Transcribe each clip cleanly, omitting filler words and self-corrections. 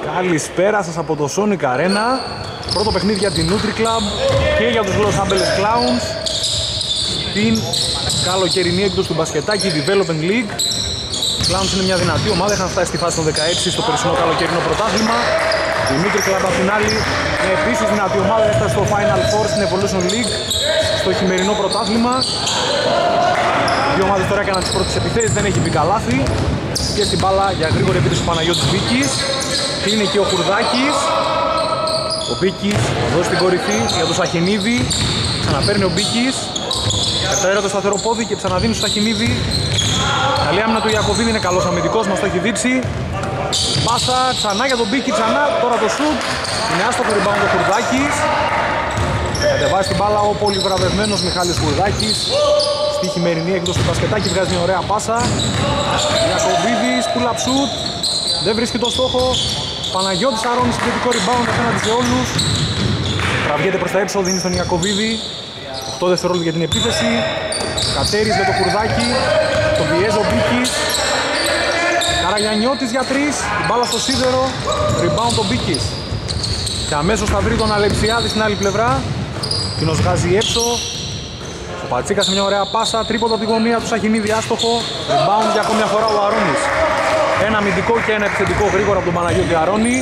Καλησπέρα σας από το Sonic Arena. Πρώτο παιχνίδι για την Nutri Club και για τους Los Angeles Clowns στην καλοκαιρινή έκδοση του μπασκετάκι Development League. Οι Clowns είναι μια δυνατή ομάδα, είχαν φτάσει στη φάση των 16 στο περσινό καλοκαιρινό πρωτάθλημα. Η Nutri Club απ' την άλλη είναι επίσης δυνατή ομάδα, έφτασε στο Final Four στην Evolution League στο χειμερινό πρωτάθλημα. Οι ομάδες τώρα έκαναν τις πρώτες επιθέσεις, δεν έχει μπει καλάθι. Και στην μπάλα για γρήγορη επίθεση του Παναγιώτης Μπίκης. Κλείνει εκεί ο Χουρδάκης. Ο Μπίκης θα δώσει την κορυφή για τον Σαχινίδη. Ξαναπαίρνει ο Μπίκης. Καταέρα το σταθερό πόδι και ξαναδίνει στο Σαχινίδη. Καλή άμυνα του Ιακωβίδη, είναι καλός αμυντικός, μας το έχει δείξει. Πάσα ξανά για τον Μπίκη, ξανά τώρα το σουτ. Είναι άστοχο rebound ο Χουρδάκης. Κατεβάζει την μπάλα ο πολύ βραβευμένος Μιχάλης Χουρδάκης. Στη χειμερινή έκδοση του μπασκετάκι βγάζει μια ωραία πάσα. Ιακωβίδης, pull-up shoot. Δεν βρίσκει το στόχο. Παναγιώτης Αρώνης, συγκριτικό rebound απέναντι σε όλους. Τραβιέται προς τα έξω, δίνει στον Ιακωβίδη. 8 δευτερόλεπτα για την επίθεση. Κατέρης για το Κουρδάκι. Τον πιέζει ο Μπίκης. Καραγιαννιώτης για 3. Την μπάλα στο σίδερο. Rebound ο Μπίκης. Και αμέσως θα βρει τον Αλεξιάδη στην άλλη πλευρά. Κοινός βγάζει έξω. Ο Πατσίκας σε μια ωραία πάσα. Τρίποντο από τη γωνία του Σαχινίδη, άστοχο. Rebound για ακόμη μια φορά ο Αρώνης. Ένα αμυντικό και ένα επιθετικό γρήγορα από τον Παναγιώτη Αρώνη.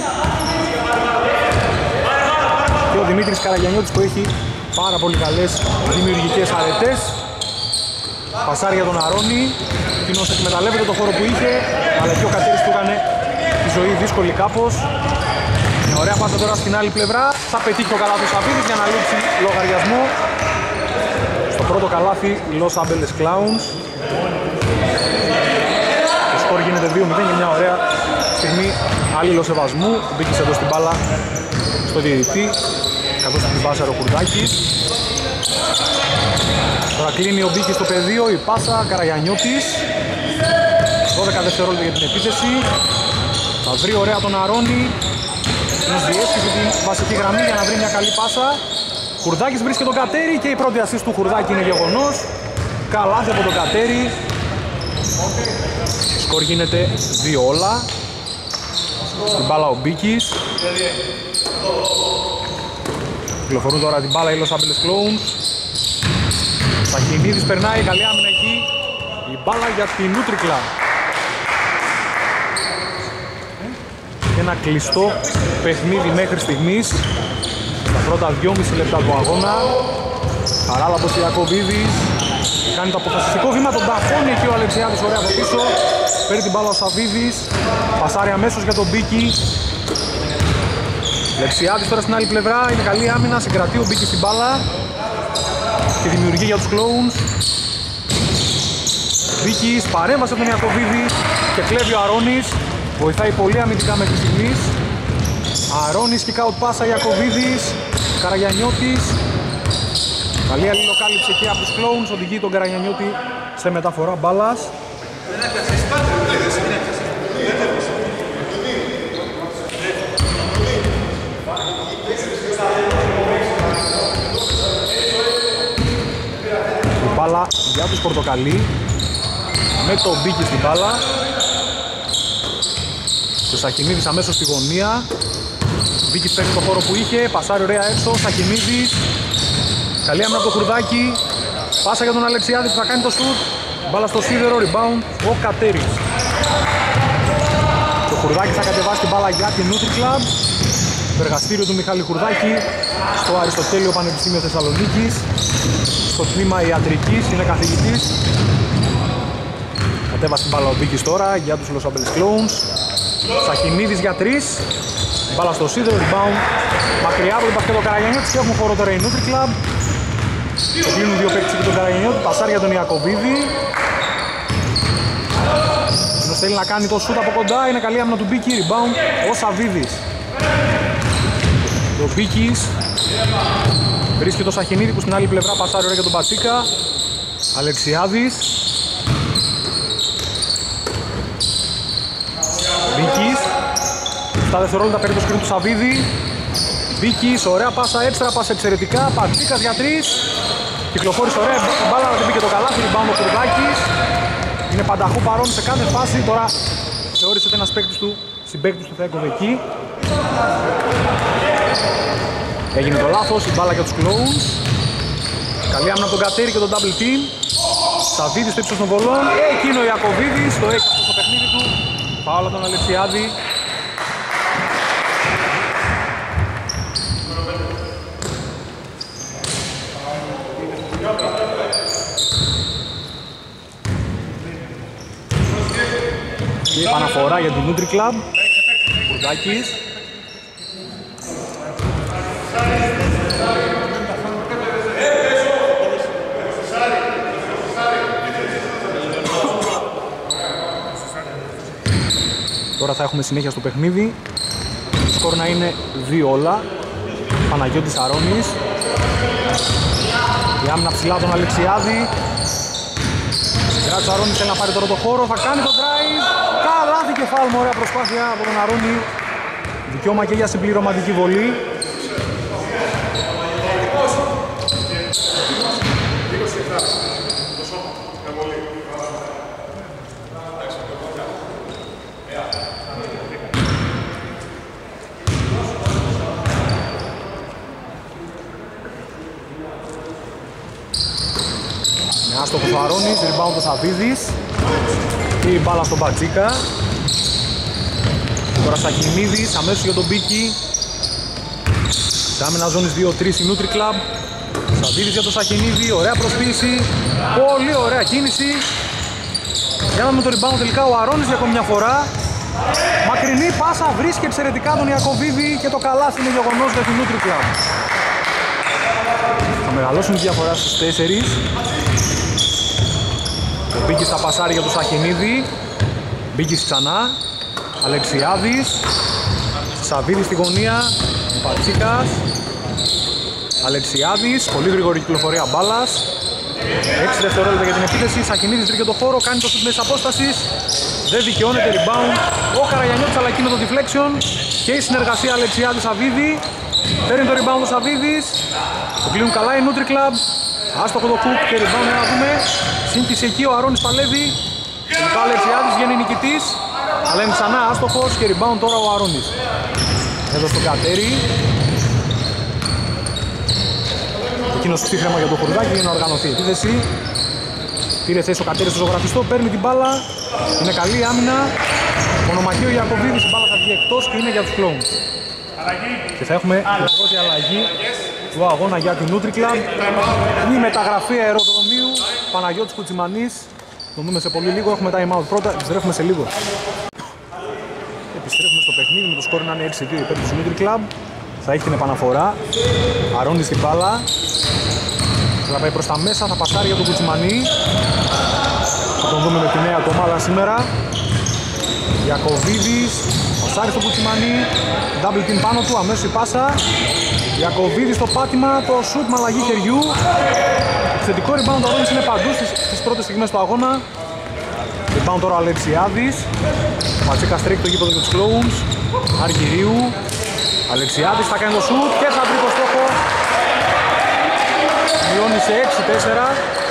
Και ο Δημήτρης Καραγιαννιώτης που έχει πάρα πολύ καλές δημιουργικές αρετές. Πασάρει για τον Αρώνη. Εκείνος εκμεταλλεύεται το χώρο που είχε, αλλά και ο Κατέρης του έκανε τη ζωή δύσκολη κάπως. Μια ωραία πάσα τώρα στην άλλη πλευρά. Θα πετύχει ο καλάθι ο Σαββίδης για να λήξει λογαριασμό. Στο πρώτο καλάθι οι Los Angeles Clowns. Το σκορ γίνεται 2-0 για μια ωραία στιγμή αλληλοσεβασμού. Μπήκε εδώ στην μπάλα στο διαιτητή, καθώς την βάσαρε ο Κουρδάκης. Τώρα κλείνει ο Μπίκης στο πεδίο, η πάσα, Καραγιαννιώτης. 12 δευτερόλεπτα για την επίθεση. Θα βρει ωραία τον Αρώνη. Nos διέσχισε την βασική γραμμή για να βρει μια καλή πάσα. Κουρδάκης βρίσκει τον Κατέρη και η πρώτη assist του Κουρδάκη είναι γεγονός. Καλάθι από τον Κατέρη. Σκορ γίνεται 2-όλα. Στην μπάλα ο Μπίκης. Κυκλοφορούν τώρα την μπάλα οι Los Angeles Clowns. Σαχινίδης περνάει, καλή άμυνα εκεί. Η μπάλα για την Nutri Club. Ένα κλειστό παιχνίδι μέχρι στιγμής. Τα πρώτα 2,5 λεπτά του αγώνα. Χαράλαμπος Ιακωβίδης. Κάνει το αποφασιστικό βήμα, τον ταφώνει εκεί ο Αλεξιάδης ωραία από πίσω. Παίρνει την μπάλα ο Σαββίδης. Πασάρει αμέσως για τον Μπίκη. Αλεξιάδης τώρα στην άλλη πλευρά. Είναι καλή άμυνα, συγκρατεί ο Μπίκη στην μπάλα. Και δημιουργεί για τους Clowns. Μπίκης, παρέμβασε από τον Ιακωβίδη και κλέβει ο Αρώνης. Βοηθάει πολύ αμυντικά μέχρι στιγμής. Αρώνης, kick out πάσα, Ιακωβίδης. Καραγιαννιώτης. Καλή αλληλοκάλυψη εκεί από τους Clowns. Οδηγεί τον Καραγιαννιώτη σε μεταφορά μπάλας. Η μπάλα για τους Πορτοκαλί. Με το Μπίκη στην μπάλα. Ο Σαχινίδης αμέσως στη γωνία. Μπίκης παίρνει το χώρο που είχε, πασάρει ωραία έξω. Σαχινίδης. Καλή άμυνα από το Κουρδάκι. Πάσα για τον Αλεξιάδη που θα κάνει το σουτ. Μπάλα στο σίδερο, rebound ο Κατέρης. Το Κουρδάκι θα κατεβάσει την μπάλα για την Nutri Club. Το εργαστήριο του Μιχάλη Κουρδάκη στο Αριστοτέλειο Πανεπιστήμιο Θεσσαλονίκης. Στο τμήμα ιατρικής, είναι καθηγητής. Κατέβασε την μπάλα ο Μπίκης τώρα για τους Los Angeles Clowns. Σαχινίδης για 3. Μπάλα στο σίδερο, rebound. Μακριά από τον Πασκέτο Καραγιαννιώτη και έχουν χώρο τώρα η Nutri Club. Το κλείνουν δύο παίκτες και τον Καραγιαννιώτη. Πασάρει για τον Ιακωβίδη. Ενώ θέλει να κάνει το σούτ από κοντά. Είναι καλή άμυνα του Μπίκη, rebound ο Σαββίδης. Ο Μπίκης βρίσκει το Σαχινίδη που στην άλλη πλευρά πασάρει ωραία για τον Πατσίκα. Αλεξιάδης. Μπίκης. 7 δευτερόλεπτα παίρνει το σκριν του Σαββίδη. Μπίκης, ωραία πάσα, έξτρα πάσα εξαιρετικά. Πατσίκας για 3. Κυκλοφόρησε ωραία μπάλα, δεν μπήκε το καλάθι. Rebound ο Κουρδάκης. Είναι πανταχού παρόν σε κάθε φάση. Τώρα θεώρησε ότι ένας παίκτης του συμπαίκτης του θα έκοβε εκεί. Έγινε το λάθος, η μπάλα για τους Clones. Καλή άμυνα από τον Κατέρι και τον double team. Σαββίδης στο ύψος των βολών. Εκείνο ο Ιακωβίδης, το έχει αυτό στο παιχνίδι του. Φάουλ από τον Αλεξιάδη. Και επαναφορά για την Nutri Club. Κουρδάκης. Τώρα θα έχουμε συνέχεια στο παιχνίδι. Το σκορ να είναι 2 όλα. Παναγιώτης Αρώνης. Η άμυνα ψηλά τον Αλεξιάδη. Γκράτσο Αρώνης θέλει να πάρει τώρα το χώρο. Θα κάνει το drive. Καλάθι και φάουλ με ωραία προσπάθεια από τον Αρώνη. Δικαίωμα και για συμπληρωματική βολή. Άστοχος ο Αρώνης, rebound ο Σαββίδης και η μπάλα στον Πατσίκα. Τώρα Σαχινίδης, αμέσως για τον Μπίκη. Άμυνα ζώνης 2-3 η Nutri Club. Σαββίδης για τον Σαχινίδη, ωραία προσποίηση. Πολύ ωραία κίνηση. Για να δούμε το rebound τελικά ο Αρώνης για ακόμη μια φορά. Μακρινή πάσα, βρίσκει εξαιρετικά τον Ιακωβίδη και το καλάθι είναι γεγονός για την Nutri Club. Θα μεγαλώσουν τη διαφορά στους 4. Ο Μπίκης θα πασάρει για τον Σαχινίδη. Μπίκης ξανά. Αλεξιάδης. Σαββίδης στη γωνία. Πατσίκας. Αλεξιάδης. Πολύ γρήγορη κυκλοφορία μπάλας. 6 δευτερόλεπτα για την επίθεση. Σαχινίδης βρήκε το χώρο. Κάνει το σουτ μέσης απόστασης. Δεν δικαιώνεται rebound. Ο Καραγιαννιώτης αλλά εκεί με το deflection. Και η συνεργασία Αλεξιάδη-Σαββίδη. Παίρνει το rebound ο Σαββίδης. Το κλείνουν καλά η Nutri Club. Άστοχο το hook και rebound να δούμε. Σύγχυση εκεί, ο Αρώνης παλεύει. Ο Αλεξιάδης βγαίνει νικητής. Αλλά είναι ξανά άστοχος και rebound τώρα ο Αρώνης. Εδώ στο Κατέρι. Εκείνος ψύχρεμα για το Κουρδάκι για να οργανωθεί η επίθεση. Πήρε θέση ο Κατέρης στο ζωγραφιστό, παίρνει την μπάλα. Είναι καλή άμυνα. Μονομαχείο Ιακωβίδης, η μπάλα θα βγει εκτός και είναι για τους Clones. Και θα έχουμε την πρώτη αλλαγή του αγώνα για την Nutri Club. Η μεταγραφή αεροδρομίου Παναγιώτης Κουτσιμανής. Το δούμε σε πολύ λίγο, έχουμε time out πρώτα, επιστρέφουμε σε λίγο. Επιστρέφουμε στο παιχνίδι με το σκόρ να είναι 6-2 υπέρ του Nutri Club. Θα έχει την επαναφορά. Αρώνης στην μπάλα. Θα πάει προς τα μέσα, θα πασάρει για τον Κουτσιμανή. Θα τον δούμε με τη νέα ομάδα σήμερα. Ιακωβίδης, πασάρει στον Κουτσιμανή. Double team πάνω του, αμέσως η πάσα. Ιακωβίδης στο πάτημα, το shoot με αλλαγή χεριού. Θετικό rebound ο Αρώνης είναι παντού στις πρώτες στιγμές του αγώνα. Rebound τώρα ο Αλεξιάδης. Πατσίκα στρέχει το γήπεδο για τους Clones. Αργυρίου. Αλεξιάδης θα κάνει το shoot και θα βρει το στόχο. Μειώνει σε 6-4.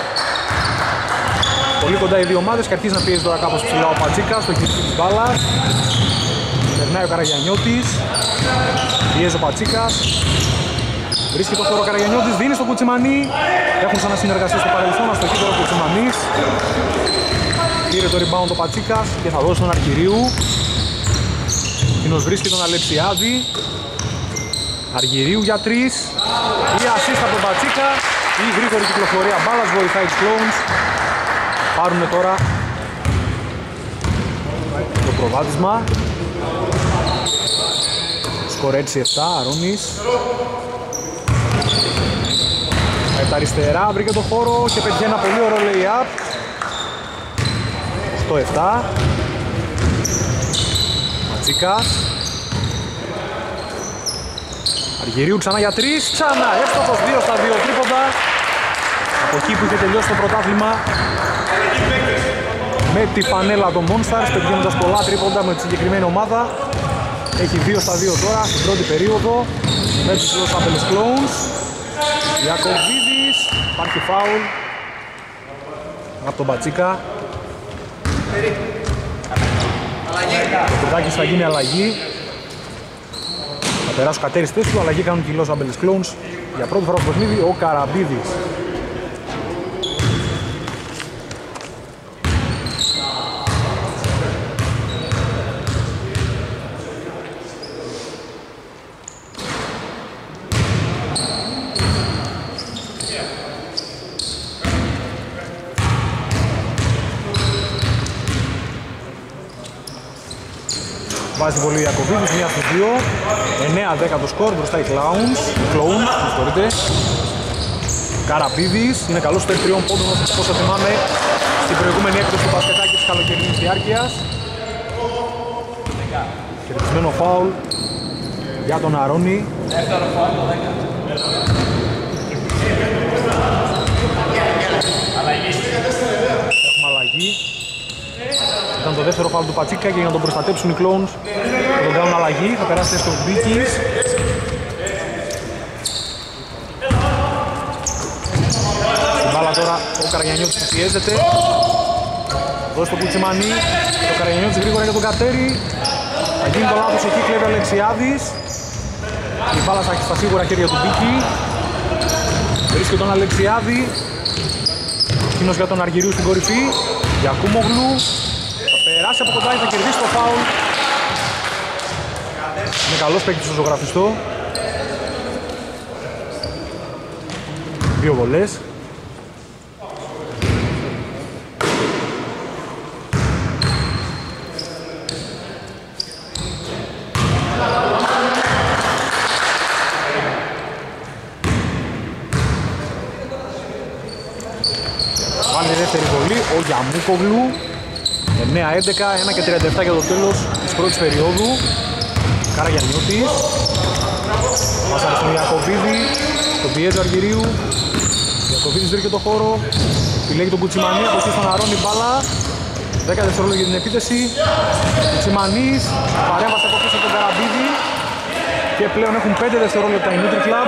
Πολύ κοντά οι δύο ομάδες και αρχίζει να πιέζει τώρα κάπως ψηλά ο Πατσίκας στο χειριστή της μπάλας. Περνάει ο Καραγιαννιώτης. Πιέζει ο Πατσίκας. Βρίσκει το χώρο ο Καραγιαννιώτης, δίνει στο Κουτσιμανί. Έχουν ξανασυνεργαστεί στο παρελθόν, αστοχή τώρα ο Κουτσιμανής. Πήρε το rebound ο Πατσίκας και θα δώσει τον Αργυρίου. Εκείνος βρίσκει τον Αλεξιάδη. Αργυρίου για 3. Η assist από τον Πατσίκα. Η γρήγορη κυκλοφορία μπάλας βοηθάει τους Clones. Πάρουνε τώρα το προβάδισμα. Σκορ 6-7, Αρώνης. Με τα αριστερά βρήκε το χώρο και πετυχαίνει ένα πολύ ωραίο lay-up. 8-7. Ματσίκας. Αργυρίου ξανά για 3. Ξανά εύστοχος 2-2 τρίποντα. Από εκεί που είχε τελειώσει το πρωτάθλημα με τη φανέλα των Monsters, πετυχαίνοντας πολλά τρίποντα με τη συγκεκριμένη ομάδα. Έχει 2-2 τώρα στην πρώτη περίοδο με τους Los Angeles Clones. Ιακωβίδης, υπάρχει φάουλ από τον Πατσίκα. Ο Κουρδάκης θα γίνει αλλαγή. Θα περάσει ο Κατέρης θέση του, αλλαγή κάνουν και οι Los Angeles Clowns. Για πρώτη φορά στο παιχνίδι ο Καραμπίδης. Βάζει τη βολή Ιακωβίδης, 1 στους 2. 9-10 το σκορ, μπροστά οι Clowns, με συγχωρείτε. Καραμπίδης, είναι καλός στο 3 πόντων, όπως θα θυμάμαι στην προηγούμενη έκδοση του μπασκετάκι της καλοκαιρινής διάρκειας. Κερδισμένο φάουλ για τον Αρώνη. Έχουμε αλλαγή. Ήταν το δεύτερο φάουλ του Πατσίκα και για να τον προστατέψουν οι Clowns θα τον κάνουν αλλαγή. Θα περάσει στο Μπίκης. Στην μπάλα τώρα ο Καραγιαννιώτης που πιέζεται. Δώσει το Κουτσιμανί. Το Καραγιαννιώτης γρήγορα για τον Κατέρη. Θα γίνει το λάθος εκεί, κλέβει ο Αλεξιάδης. Η μπάλα θα έχει στα σίγουρα χέρια του Μπίκη. Βρίσκει τον Αλεξιάδη. Εκείνος για τον Αργυρίου στην κορυφή. Γιακούμογλου. Θα περάσει από κοντά, θα κερδίσει το φάουλ. Είναι καλός παίκτης στο ζωγραφιστό. 2 βολές. Βάλει δεύτερη βολή ο Γιαμούκογλου. 9-11, 1 και 37 για το τέλος της πρώτης περίοδου. Καραγιαννιώτης. Πάσαρε στον Ιακωβίδη. Τον πιέζει ο Αργυρίου. Ιακωβίδης βρήκε το χώρο. Επιλέγει τον Κουτσιμανί, από εκεί στον Αρώνη μπάλα. 10 δευτερόλεπτα για την επίθεση. Κουτσιμανής, παρέμβασε από πίσω τον Καραμπίδη. Και πλέον έχουν 5 δευτερόλεπτα η Nutri Club.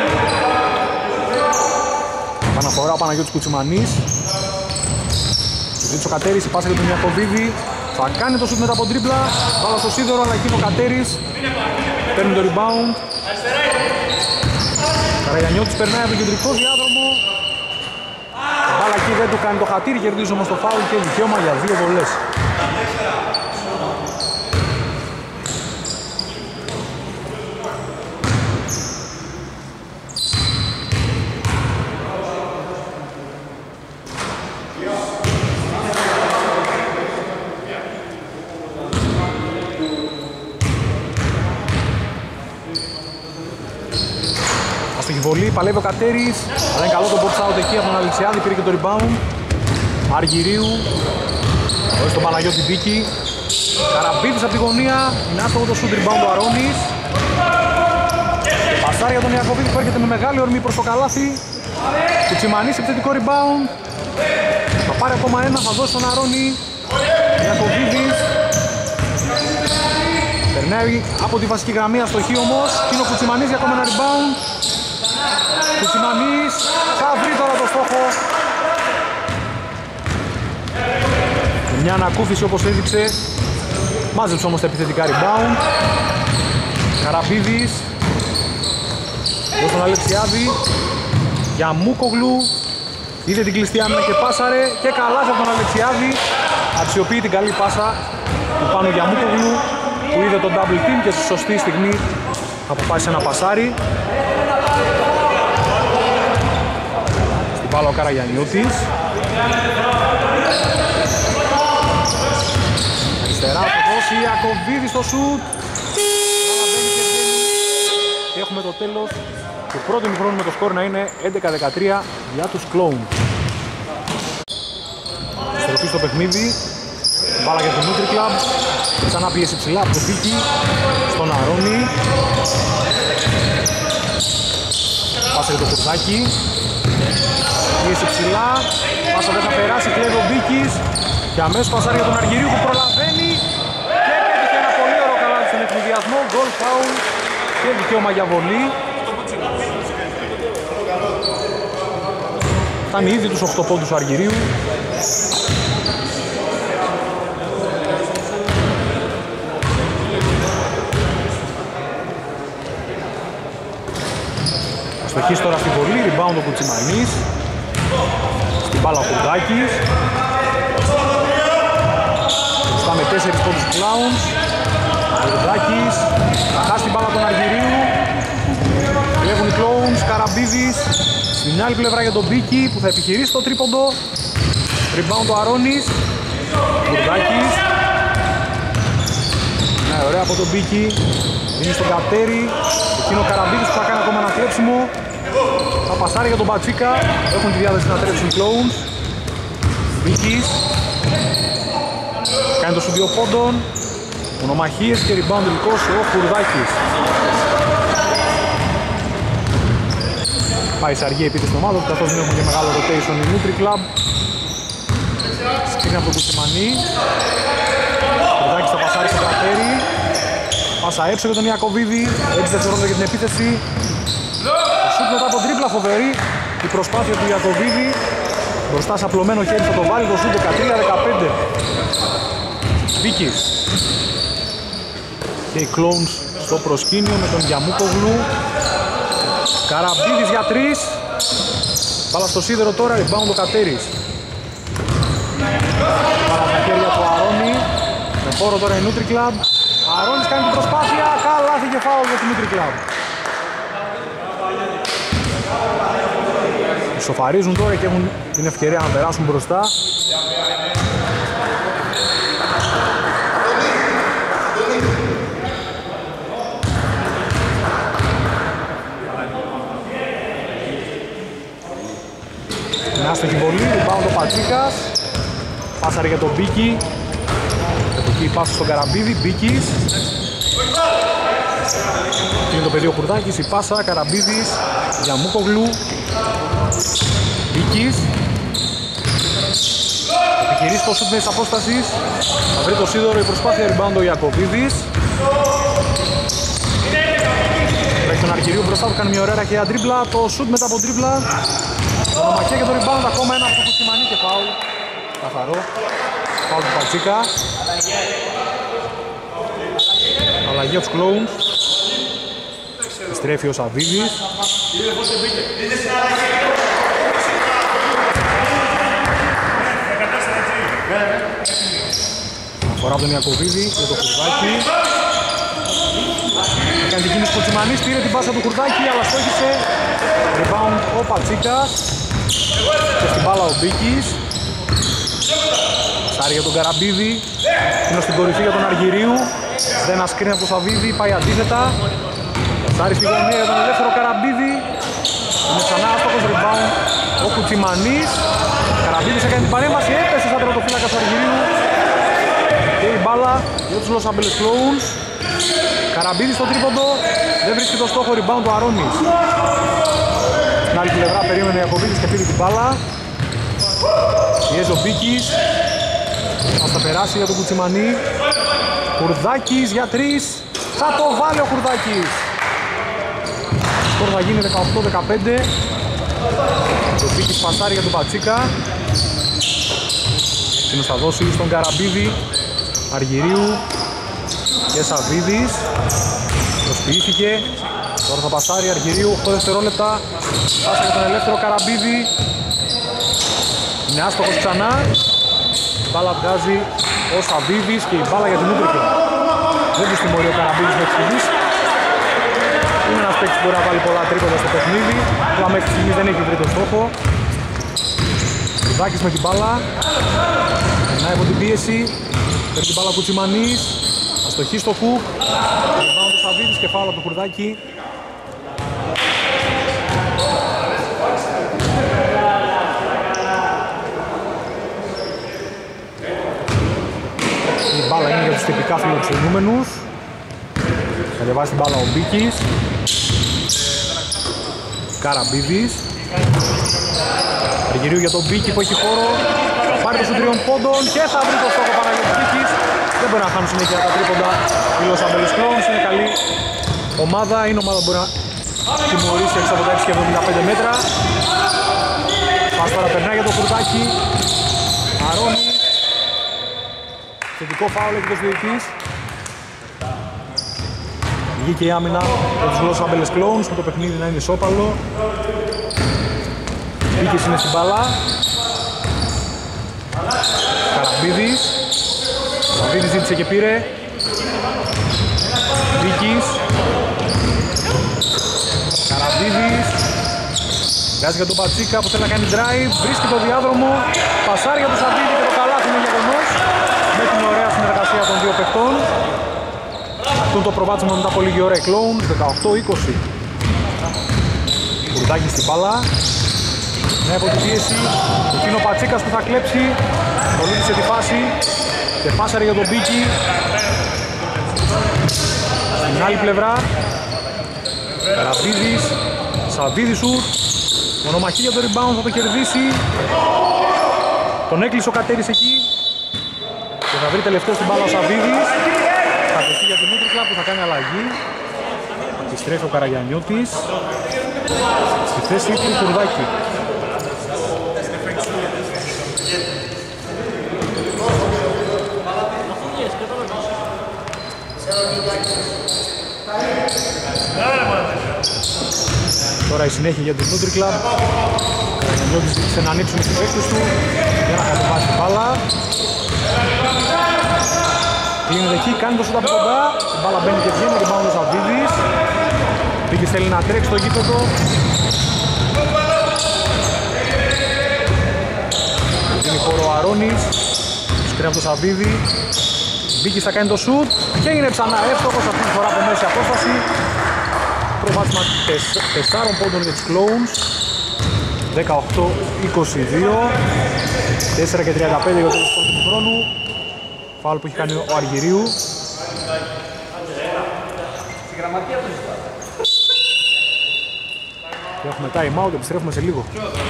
Παναφορά ο Παναγιώτης Κουτσιμανής. Ζήτησε ο Κατέρης, η πάσα για τον Ιακωβίδη. Θα κάνει το σουτ μετά από τρίμπλα. Βάλα στο σίδερο, αλλά εκεί είναι ο Κατέρης. Παίρνει το rebound. Καραγιαννιώτης περνάει από τον κεντρικό διάδρομο. Βάλα εκεί δεν του κάνει το χατήρι, κερδίζει όμως το φάουλ και δικαίωμα για 2 βολές. Βολή, παλεύει ο Κατέρης, αλλά είναι καλό το box out εκεί από τον Αλεξιάδη, πήρε και το rebound. Αργυρίου, εδώ στον Παναγιώτη Μπίκη. Καραμπίδης από τη γωνία, είναι άστοχο το shoot, rebound ο Αρώνης. Πασάρι για τον Ιακωβίδη που έρχεται με μεγάλη ορμή προς το καλάθι. Κουτσιμανής επιθετικό rebound. Θα πάρει ακόμα ένα, θα δώσει τον Αρώνη. Ιακωβίδης. Περνάει από τη βασική γραμμή, αστοχή όμως. Και είναι ο Κουτσιμανής για ακόμα ένα rebound. Κουτσιμανής θα βρει τώρα το στόχο. Μια ανακούφιση όπως έδειξε. Μάζεψε όμως τα επιθετικά rebound. Καραμπίδης. Εδώ στον Αλεξιάδη. Γιαμούκογλου. Είδε την κλειστή άμυνα και πάσαρε. Και καλά από τον Αλεξιάδη. Αξιοποιεί την καλή πάσα του πάνω Γιαμούκογλου, που είδε τον double team και στη σωστή στιγμή αποφάσισε να πασάρει. Στην μπάλα ο Καραγιαννιώτης. Αριστερά θα δώσει Ιακωβίδη στο σουτ. Και έχουμε το τέλος του πρώτου ημιχρόνου με το σκορ να είναι 11-13 για τους Clowns. Στροφή στο παιχνίδι. Μπάλα για την Nutri Club. Ξανά πίεση ψηλά από το Μπίκη στον Αρώνη. Πάσα για το Κουρδάκι. Πίεση ψηλά. Πάσα δεν θα περάσει, κλέβει ο Μπίκης. Και αμέσως πασάρει για τον Αργυρίου που προλαβαίνει. Και πέτυχε ένα πολύ ωραίο καλάθι στον εκμηδιασμό. Γκολ φάουλ και δικαίωμα για βολή. Φτάνει ήδη τους 8 πόντους του Αργυρίου. αρχίσει τώρα στη βολή, rebound ο Κουτσιμανής. Στην μπάλα ο Κουρδάκης. Μπροστά με 4 πόντους Clowns. Ο Κουρδάκης θα χάσει την μπάλα των Αργυρίου. Κλέβουν οι Clowns, Καραμπίδης. Στην άλλη πλευρά για τον Μπίκη που θα επιχειρήσει το τρίποντο. Rebound ο Αρώνης. Κουρδάκης. Ναι, ωραία από τον Μπίκη. Δίνει στον Κατέρι. Εκείνο ο Καραμπίδης που θα κάνει ακόμα ένα κλέψιμο. Θα πασάρει για τον Πατσίκα. Έχουν τη διάθεση να τρέψουν οι Clowns. Μπίκης. Κάνει το σου 2 πόντων. Μονομαχίες και rebound τελικός ο Κουρδάκης. Πάει σε αργή επίθεση στην ομάδα του, καθώς δεν έχουν και μεγάλο rotation η Nutri Club. Σκρίνει από τον Κουτσιμανή. Κουρδάκης θα πασάρει στο Κατέρι. Πάσα έξω για τον Ιακωβίδη. 6 δευτερόλεπτα για την επίθεση. Το σουτ μετά από τρίπλα φοβερή. Η προσπάθεια του Ιακωβίδη. Μπροστά σε απλωμένο χέρι θα το βάλει το σουτ 13-15. Βίκης. Και οι Clowns στο προσκήνιο με τον Γιαμούκογλου. Καραμπίδης για 3. Μπάλα στο σίδερο τώρα, rebound ο Κατέρης. Μπάλα στα χέρια του Αρώνη. Με χώρο τώρα η Nutri Club. Αρώνης κάνει την προσπάθεια, καλάθι και φάουλ για τη Nutri Club. Ισοφαρίζουν τώρα και έχουν την ευκαιρία να περάσουν μπροστά. Μια άστοχη βολή, rebound ο Πατσίκας. Πάσαρε για τον Μπίκη. Από εκεί πάσα στον Καραμπίδη, Μπίκης. Κλείνει το πεδίο Κουρδάκης, η πάσα, Καραμπίδης, Γιαμούκογλου. Μπίκης. Επιχειρήσει το σουτ μέσης απόστασης. Θα βρει το σίδερο, η προσπάθεια rebound ο Ιακωβίδης. Βρέχει τον Αργυρίου μπροστά του, κάνει μια ωραία ραχαία τρίπλα. Το σουτ μετά από τρίπλα. Μονομαχία και το rebound, ακόμα ένα από το Κουτσιμανή και φάουλ. Καθαρό. Φάουλ του Πατσίκα. Αλλαγή από τους Clowns. Στρέφει ο Σαβίδης. Αφορά τον Ιακωβίδη για το Κουρδάκι. Έκανε την κίνηση Κουτσιμανής, πήρε την πάσα του Κουρδάκι, αλλά στόχισε. Rebound ο Πατσίκας. Και στην μπάλα ο Μπίκης. Στάρει για τον Καραμπίδη. Είναι στην κορυφή για τον Αργυρίου. Δεν ασκρίνει από τον Σαβίδη, πάει αντίθετα. Στάρει στη γωνία για τον ελεύθερο Καραμπίδη. Είναι ξανά άστοχος, rebound ο Κουτσιμανής. Καραμπίδης έκανε την παρέμβαση, έπεσε σαν τερματοφύλακας του Αργυρίου. Και η μπάλα για τους Los Angeles Clowns. Καραμπίδης στο τρίποντο, δεν βρίσκει το στόχο, rebound του Αρώνης. Στην άλλη πλευρά περίμενε ο Ιακωβίδης και πήρε την μπάλα. Πιέζει ο Μπίκης. Θα τα περάσει για τον Κουτσιμανή. Κουρδάκης για 3. Θα το βάλει ο Κουρδάκης. Τώρα θα γίνει 18-15. Το Μπίκης πασάρει για τον Πατσίκα. Συνος θα δώσει στον Καραμπίδη. Αργυρίου και Σαβίδης. Προσποιήθηκε. Τώρα θα πασάρει Αργυρίου, 8 δευτερόλεπτα. Πάσα για τον ελεύθερο Καραμπίδη. Είναι άστοχος ξανά. Η μπάλα βγάζει ο Σαβίδης και η μπάλα για την Nutri Club. Δεν τους τιμωρεί ο Καραμπίδης μέχρι στιγμής. Είναι ένας παίκτης που μπορεί να βάλει πολλά τρίποντα στο παιχνίδι. Αλλά μέχρι στιγμής δεν έχει βρει το στόχο. Κουρδάκης με την μπάλα. Περνάει από την πίεση. Παίρνει την μπάλα Κουτσιμανής. Αστοχή στο χουκ. Rebound του Σαβίδης και φάουλ από το Κουρδάκι. Η μπάλα είναι για τους τυπικά φιλοξενούμενους. Κατεβάζει την μπάλα ο Μπίκης. Καραμπίδης. Αργυρίου για τον Μπίκη που έχει χώρο. Θα πάρει το σου 3 πόντων και θα βρει το στόχο Παναγιώτης Μπίκης. Δεν μπορεί να χάνουν συνέχεια τα τρίποντα οι Los Angeles Clowns. Είναι καλή ομάδα. Είναι ομάδα που μπορεί να τιμωρήσει έξω από τα 6 και 75 μέτρα. Πας τώρα περνάει για το Κουρδάκι. Αρώνη. Θετικό φάουλ έχει το διαιτητής. Βγήκε η άμυνα για τους Los Angeles Clowns με το παιχνίδι να είναι ισόπαλο. Βίκης είναι στην μπάλα. Καραμπίδης. Καραμπίδης ζήτησε και πήρε. Βίκης. Καραμπίδης. Βγάζει για τον Πατσίκα που θέλει να κάνει drive. Βρίσκει το διάδρομο. Πασάρει για τον Σαββίδη και το καλάθι είναι γεγονός. Με την ωραία συνεργασία των δύο παιχτών. Αυτό το προβάτσιμο μετά από λίγη ώρα οι Clowns. 18-20. Κουρδάκης στην μπάλα. Ναι, από την πίεση. Εκεί είναι ο Πατσίκας που θα κλέψει. Ακολούθησε τη φάση. Και πάσαρε για τον Μπίκη. Στην άλλη πλευρά. Καραμπίδης. Σαββίδης σουτ. Μονομαχή για το rebound, θα το κερδίσει. Τον έκλεισε ο Κατέρης εκεί. Και θα βρει τελευταίο στην μπάλα ο Σαββίδης. Θα βρεθεί για την Νούτρικλα που θα κάνει αλλαγή. Επιστρέφει ο Καραγιαννιώτης στη θέση του Κουρδάκη. Τώρα η συνέχεια για την Νούτρικλα. Ο Καραγιαννιώτης ζήτησε να ανοίξουν οι παίκτες του για να κατεβάσει την μπάλα. Κλείνεται εκεί, κάνει το σούτ από κοντά. Η μπάλα μπαίνει και βγαίνει, και πάνω ο Σαββίδης. Μπίκης θέλει να τρέξει στο γήπεδο. Δίνει χώρο ο Αρώνης. Σκρίνει από το Σαββίδη. Μπίκης θα κάνει το σούτ και είναι ξανά εύστοχος αυτή τη φορά από μέση απόσταση. Προβάδισμα 4 πόντων για τους Clowns. 18-22. 4 και 35 για το τέλος του χρόνου. Φάουλ που έχει κάνει ο Αργυρίου. Και έχουμε time out, επιστρέφουμε σε λίγο.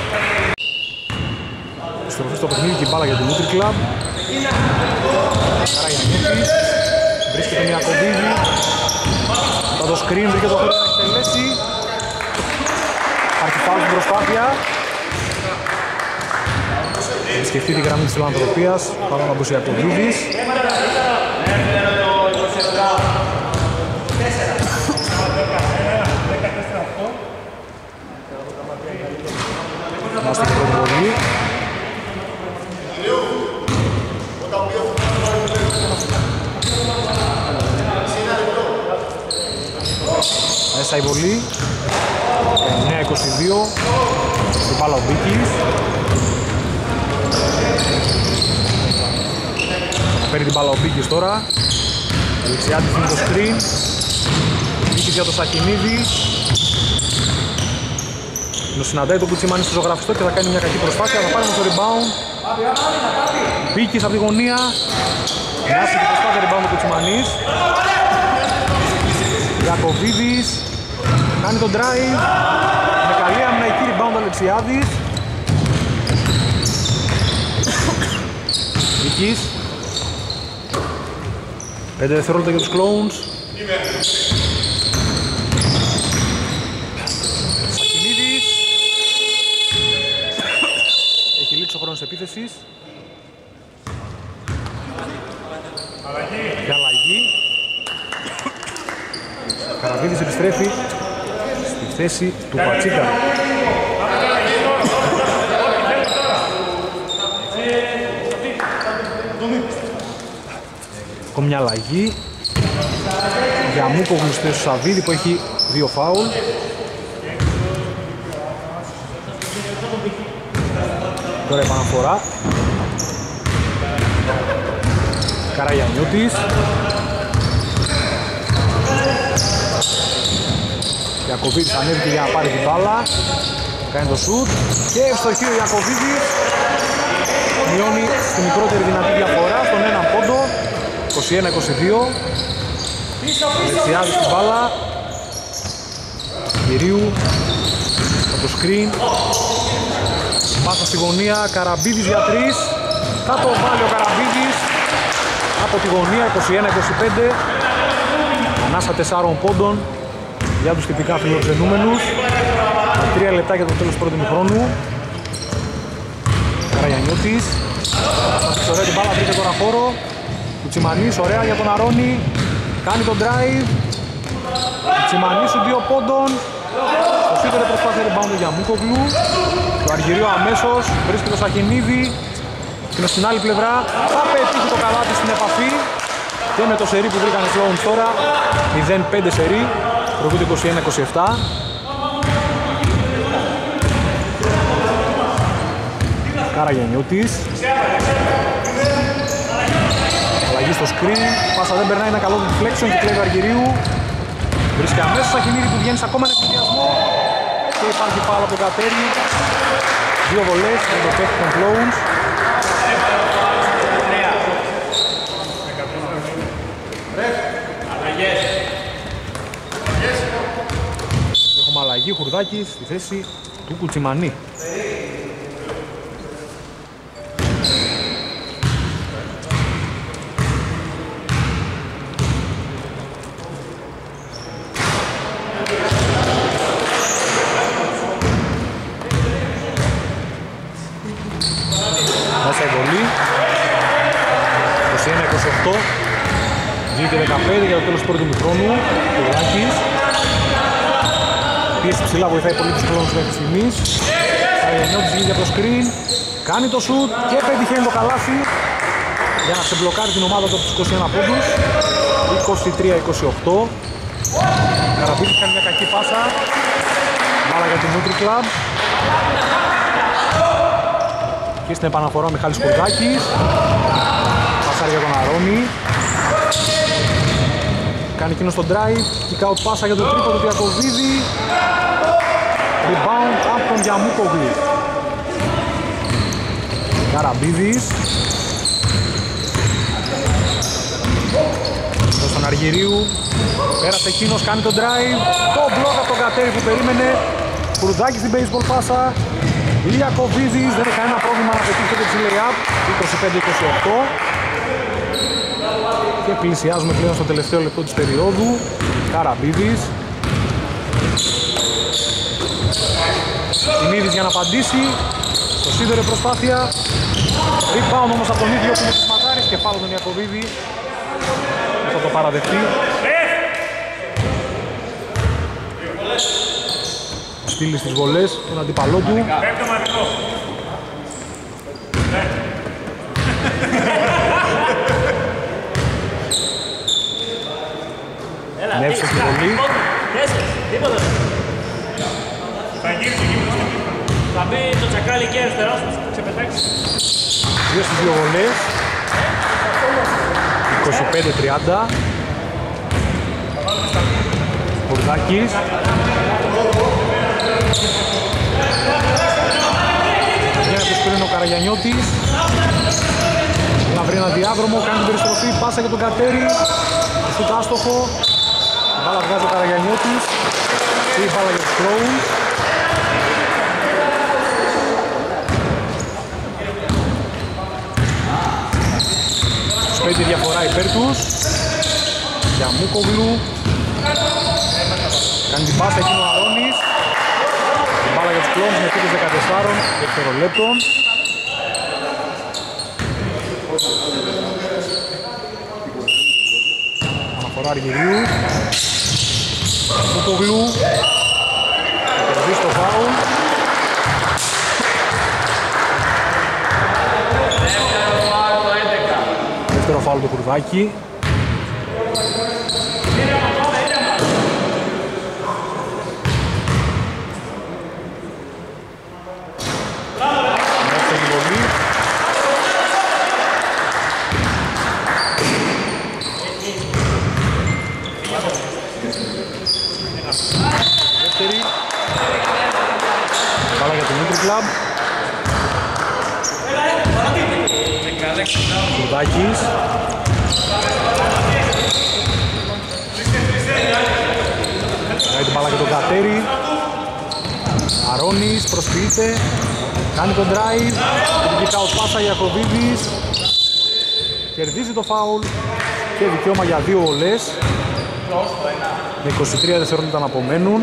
Επιστροφή στο παιχνίδι και η μπάλα για την Nutri Club. Καραγιαννιώτης. Βρίσκεται μια κοντίδη. Θα το screen, βρήκε το χώρο να εκτελέσει. Υπάρχει φάουλ στην προσπάθεια. Σκεφτεί τη γραμμή της φιλανθρωπίας, πάνω να μπούσει από τον Βίδης. Είμαστε και πρώτη βολή. Μέσα η βολή. 9-22. Στην μπάλα ο Μπίκης. Παίρνει την μπάλα ο Μπίκης τώρα. Δεξιά της είναι το screen. Μπίκης για το Σακινίδη. Το συναντάει το Κουτσιμάνι στο ζωγραφιστό και θα κάνει μια κακή προσπάθεια. Θα πάρει με το rebound. Μπίκης από τη γωνία. Μια άσχητη προσπάθεια rebound ο Κουτσιμανής. Ιακωβίδης. Κάνει τον drive. Με καλή άμυνα εκεί rebound ο Αλεξιάδης. Μπίκης. 5 δευτερόλεπτα για τους Clowns. Σακινίδης. Έχει λήξει ο χρόνος επίθεσης. Για αλλαγή. Καραβίδης επιστρέφει στη θέση του Πατσίκα. Ακόμη μια αλλαγή για Μούκογλου στη θέση του Σαββίδη που έχει 2 φάουλ. Τώρα επαναφορά. Καραγιαννιώτης. Ιακωβίδης ανέβηκε για να πάρει την μπάλα. Κάνει το σουτ και ευστοχή ο Ιακωβίδης. Μειώνει στη μικρότερη δυνατή διαφορά στον έναν πόντο. 21-22. Αλεξιάδης στην μπάλα. Κυρίου από το screen. Πάσα στη γωνία. Καραμπίδης για 3. Θα το βάλει ο Καραμπίδης από τη γωνία. 21-25. Ανάσα 4 πόντων για τους τυπικά φιλοξενούμενους. 3 λεπτά για το τέλος του πρώτου ημιχρόνου. Καραγιαννιώτης. Θα ωραία την μπάλα, βρήκε τώρα χώρο. Κουτσιμανής, ωραία για τον Αρώνη. Κάνει τον drive. Τσιμανί σου 2 πόντων. Το σίδερε προσπάθεια rebound για Μούκογλου. Το Αργυρίο αμέσως βρίσκει το Σαχινίδη. Και στην άλλη πλευρά θα πετύχει το καλάθι στην επαφή. Και με το σερί που βρήκαν οι Clowns τώρα 0-5 σερί. Προβούνται 21-27. Καραγιαννιώτης. Αλλαγή στο screen. Πάσα δεν περνάει, ένα καλό deflection του κλέβει Αργυρίου. Βρίσκει αμέσως Σαχινίδη που βγαίνει σε ακόμα ένα εκδιασμό. Και υπάρχει φάουλ από τον Κατέρι. 2 βολές για το παίκτη των Clowns. Έχουμε αλλαγή, Χουρδάκης στη θέση του Κουτσιμανί. Μέσα η βολή 21-28. 2-15 για το τέλος του πρώτου μικρόνου. Χουρδάκης. Πίεση ψηλά, βοηθάει πολύ τους Clowns μέχρι στιγμής. Καραγιαννιώτης βγήκε από το screen. Κάνει το shoot και πετυχαίνει το καλάθι για να ξεμπλοκάρει την ομάδα του από τους 21 πόντους. 23-28. Καραμπίδης κάνει μια κακή πάσα. Μπάλα για την Nutri Club. Και στην επαναφορά ο Μιχάλης Κουρδάκης. Πασάρει για τον Αρώνη. Κάνει εκείνο στο drive. Kick out πάσα για τον τρίποντο του Ιακωβίδη. Rebound από τον Γιαμούκογλου. Καραμπίδης. Στον Αργυρίου. Πέρασε εκείνος, κάνει τον drive. Το μπλοκ από τον Κατέρι που περίμενε. Κουρδάκης στην baseball πάσα. Ιακωβίδης δεν έχει κανένα πρόβλημα να πετύχει το lay-up. 25-28. Και πλησιάζουμε πλέον στο τελευταίο λεπτό της περίοδου. Καραμπίδης. Συνείδης για να απαντήσει. Το σίδερε προσπάθεια. Rebound όμως από τον ίδιο που είναι της Ματάρης. Και φάουλ τον Ιακωβίδη. Θα το παραδεχτεί. Στείλει στις βολές τον αντίπαλό του. Νεύσε τη βολή. Θα μπει το τσακάλι και αριστερός, ξεπετάξει. 2 στις 2 βολές. 25-30. Κουρδάκης. Βγαίνει από το σκρίνο ο Καραγιαννιώτης. Να βρει ένα διάδρομο, κάνει την περιστροφή, πάσα για τον Κατέρι. Σουτ άστοχο. Μπάλα βγάζει ο Καραγιαννιώτης. Και η μπάλα για τους Clowns. Στους 5 διαφορά υπέρ τους. Για Μούκογλου. Κάνει την πάσα εκείνο ο Αρώνης. Η μπάλα για τους Clowns με τίτλους 14 δευτερολέπτων. Αναφορά Αργυρίου. Μούκογλου. Κερδίζει το φάουλ. Δεύτερο φάουλ του Κουρδάκη. Μπάλα για την Nutri Club. Κουρδάκης. Κάνει την μπάλα για τον Κατέρι. Αρώνης προσποιείται. Κάνει τον drive. Την kick out πάσα για Κοβίδης. Κερδίζει το φάουλ. Και δικαίωμα για 2 βολές. Με 23 δευτερόλεπτα να απομένουν.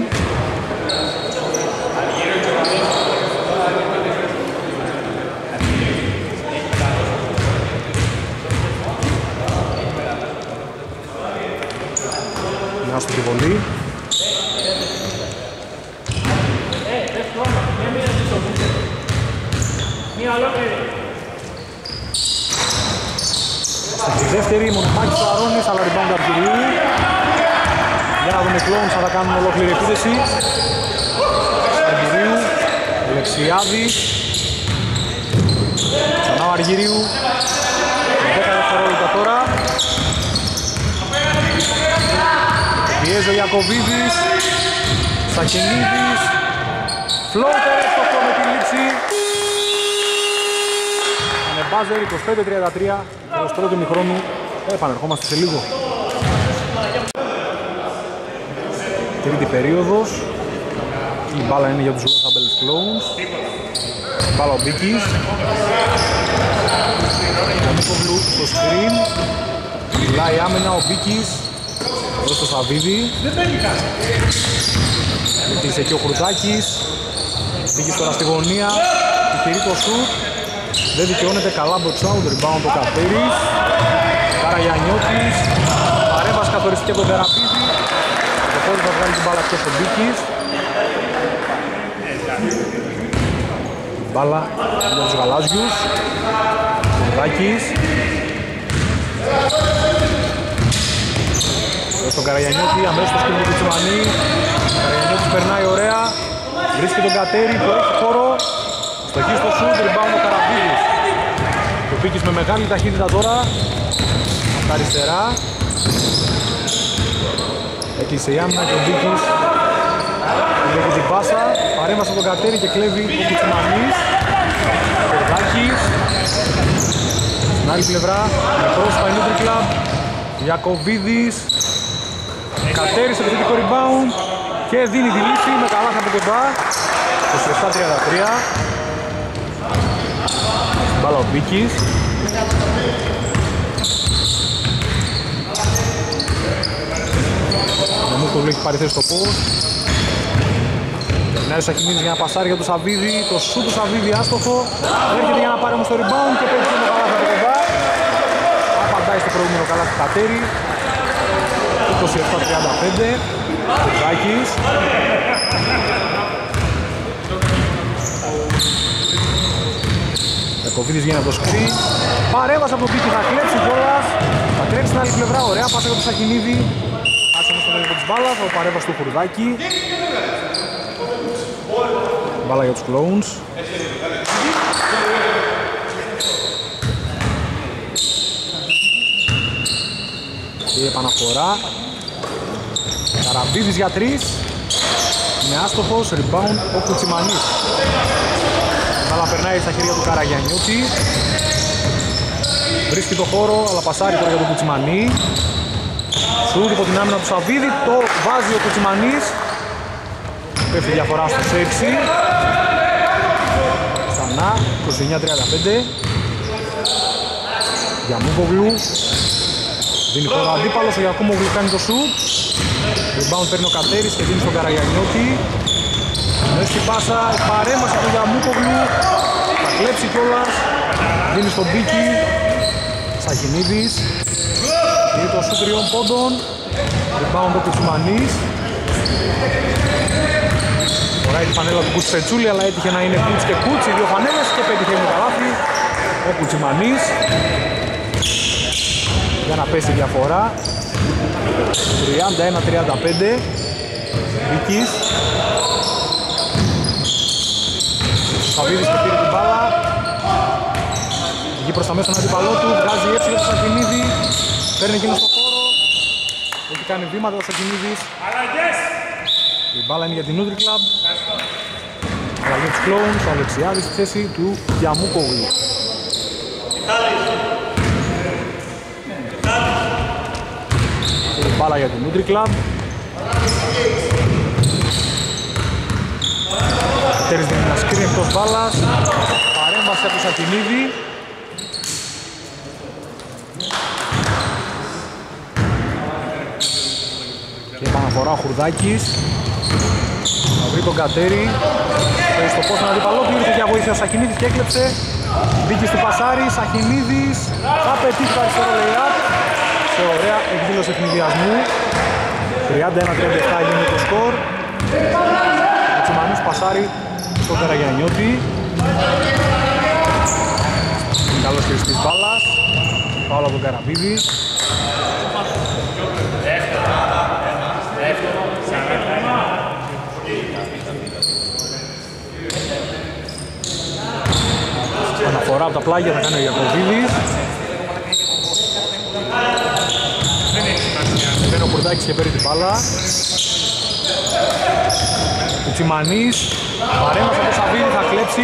άστοχη βολή. Στη δεύτερη, μονοπάκι του Αρώνης, αλλά rebound Αργυρίου. Για να δούμε οι Clones θα κάνουν ολόκληρη επίθεση. Αργυρίου, Αλεξιάδης. Ξανά ο Αργυρίου. 10 δευτερόλεπτα τώρα. Πιέζει ο Ιακωβίδης. Σακενίδης. Φλότερ εύστοχο με τη λήξη. Είναι μπάζερ 25-33 προς πρώτο ημιχρόνου. Επανερχόμαστε σε λίγο. Τρίτη περίοδος. Η μπάλα είναι για τους Los Angeles Clones. Μπάλα ο Μπίκης. Ο Νίκοβλου στο screen. Μιλάει άμενα ο Μπίκης. Εδώ στο Σαββίδη. Ζήτησε και ο Χρουζάκης. Μπίκης τώρα στη γωνία. Τυχερεί το σουτ. Δεν δικαιώνεται, καλά box out. Rebound ο Καπέρης. Καραγιαννιώτης. Παρέμβαση καθοριστική από τον Τεραπίδη. Το χώρο θα βγάλει την μπάλα εκτός ο Μπίκης. Μπάλα για τους γαλάζιους. Χρουζάκης. Στον Καραγιαννιώτη, αμέσως στο σκηνή του Τσιμανή. Ο Καραγιαννιώτης περνάει ωραία. Βρίσκει τον Κατέρι, το έχει χώρο. Στοχή στο σουτ, rebound ο Καραμπίδης. Το Πίκης με μεγάλη ταχύτητα τώρα. Από τα αριστερά. Έκλεισε η άμυνα και ο Πίκης βλέπει την πάσα. Παρέμβαση από τον Κατέρι και κλέβει ο Κουτσιμανής. Κορδάκης. Στην άλλη πλευρά, με πρόσωπα η Nutri Club. Ιακωβίδης. Κατέρι σε επιθετικό rebound και δίνει τη λύση με καλά από κοντά. 27-33. Μπάλα ο Μπίκης. Ο Μούκοβλου έχει πάρει θέση στο post. Περνάει ο Σακινίδης για να πασάρει για τον Σαββίδη. Το σουτ του Σαββίδη άστοχο. Έρχεται για να πάρει όμως το rebound και πέφτει με καλά από κοντά. Απαντάει στο προηγούμενο καλά του Κατέρι. 27-35. Κουτάκης. Ιακωβίδης βγαίνει από το screen. Παρέμβαση από τον Πίκη, θα κλέψει κιόλας. Θα τρέξει στην άλλη πλευρά, ωραία πάσα για τον Σακινίδη. Άσε όμως το τέλος της μπάλας, ο παρέμβαση του Χουρδάκη. Μπάλα για τους Clones. Και επαναφορά. Καραμπίδης για 3. Είναι άστοχος, rebound ο Κουτσιμανής. Αλλά περνάει στα χέρια του Καραγιαννιώτη. Βρίσκει το χώρο, αλλά πασάρει τώρα για τον Κουτσιμανή. Σουτ υπό την άμυνα του Σαββίδη, το βάζει ο Κουτσιμανής. Πέφτει διαφορά στους 6. Ξανά, 29-35. Για Μούκοβλου. Δίνει χώρο αντίπαλος, ο Γιακούμογλου κάνει το σουτ. Rebound παίρνει ο Κατέρης και δίνει στον Καραγιαννιώτη. Μέσα στην πάσα, παρέμβαση του Γιαμούκοβλου. Θα κλέψει κιόλας. Δίνει στον Μπίκη. Σακινίδης. Δίνει το σουτ 3 πόντων. Rebound ο Κουτσιμανής. Φοράει τη φανέλα του Κούτσι Φετσούλη, αλλά έτυχε να είναι Κούτσι και Κούτσι. Δύο φανέλες και πέτυχε με καλάθι ο Κουτσιμανής. Για να πέσει διαφορά. 31-35. Μπίκης. Σαββίδης και πήρε την μπάλα. Βγει προς τα μέσα τον αντίπαλό του. Βγάζει έτσι για το Σακινίδη. Παίρνει εκείνο στο χώρο. Έχει κάνει βήματα ο Σακινίδης. Η μπάλα είναι για την Nutri Club. Αλλαγή τους Clones. Ο Αλεξιάδης στη θέση του Γιαμούκοβλου. Η μπάλα για την Nutri Club. Τέρις δίνει ένα σκριν εκτός μπάλας. Παρέμβαση από το Σακινίδη. Και επαναφορά ο Χουρδάκης. Θα βρει τον Κατέρι. Παίρνει στο πόστο αντίπαλό του. Ήρθε για βοήθεια ο Σακινίδης και έκλεψε. Μπήκε του Πασάρη. Σακινίδης. Θα πετύχει το αριστερό lay-up. Σε ωραία εκδήλωση ευνηδιασμού. 31-37 γίνει το σκορ. Ο Τσιμανής πασάρει στον Καραγιαννιώτη. Καλός χειριστής μπάλας. Πάω από τον Καραμπίδη. Αναφορά από τα πλάγια θα κάνει ο Ιακωβίδης. Μπαίνει ο Κουρδάκης και παίρνει την μπάλα. Ο Τσιμανής παρέμβαση από το Σαββίδη, θα κλέψει.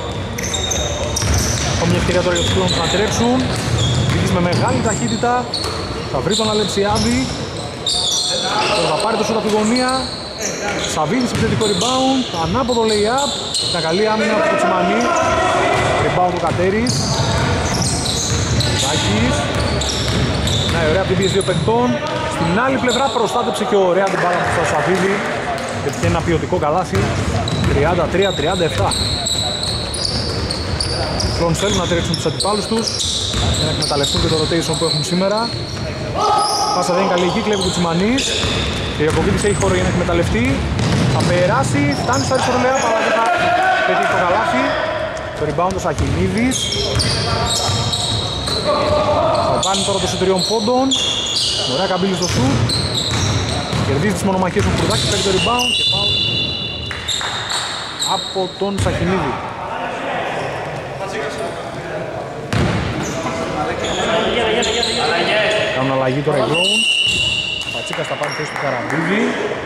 Έχω μια ευκαιρία τώρα για τους κλόνους να τρέξουν. Βίδης με μεγάλη ταχύτητα θα βρει τον Αλεψιάδη. Τώρα θα πάρει το σούτ από τη γωνία. Σαββίδης επιθετικό rebound, ανάποδο lay-up. Μια καλή άμυνα από το Τσιμανή. Rebound του Κατέρης. Κουρδάκης. Ναι, ωραία από την πίεση δύο παικτών. Στην άλλη πλευρά προστάτεψε και ωραία την μπάλα του Σαββίδη. Και πετυχαίνει ένα ποιοτικό καλάθι. 33-37. Κλόνους θέλουν να τρέξουν τους αντιπάλους τους για να εκμεταλλευτούν και το rotation που έχουν σήμερα. Πάσα δεν είναι καλή εκεί, κλέβει το Τσιμανής. Και ο Ιακωβίδης έχει χώρο για να εκμεταλλευτεί. Θα περάσει, φτάνει στο αριστερό λεάπ, αλλά δεν θα πετύχει το καλάθι. Το rebound ο Σακινίδης. Θα κάνει τώρα το σου 3 πόντων. Ωραία καμπύλη στο σουτ. Κερδίζει τις μονομαχίες του Κουρδάκη, παίρνει το rebound και πάω από τον Σακινίδη. Κάνουν αλλαγή τώρα οι Glowns. Πατσίκας θα πάρει θέση του Καραμπίδη.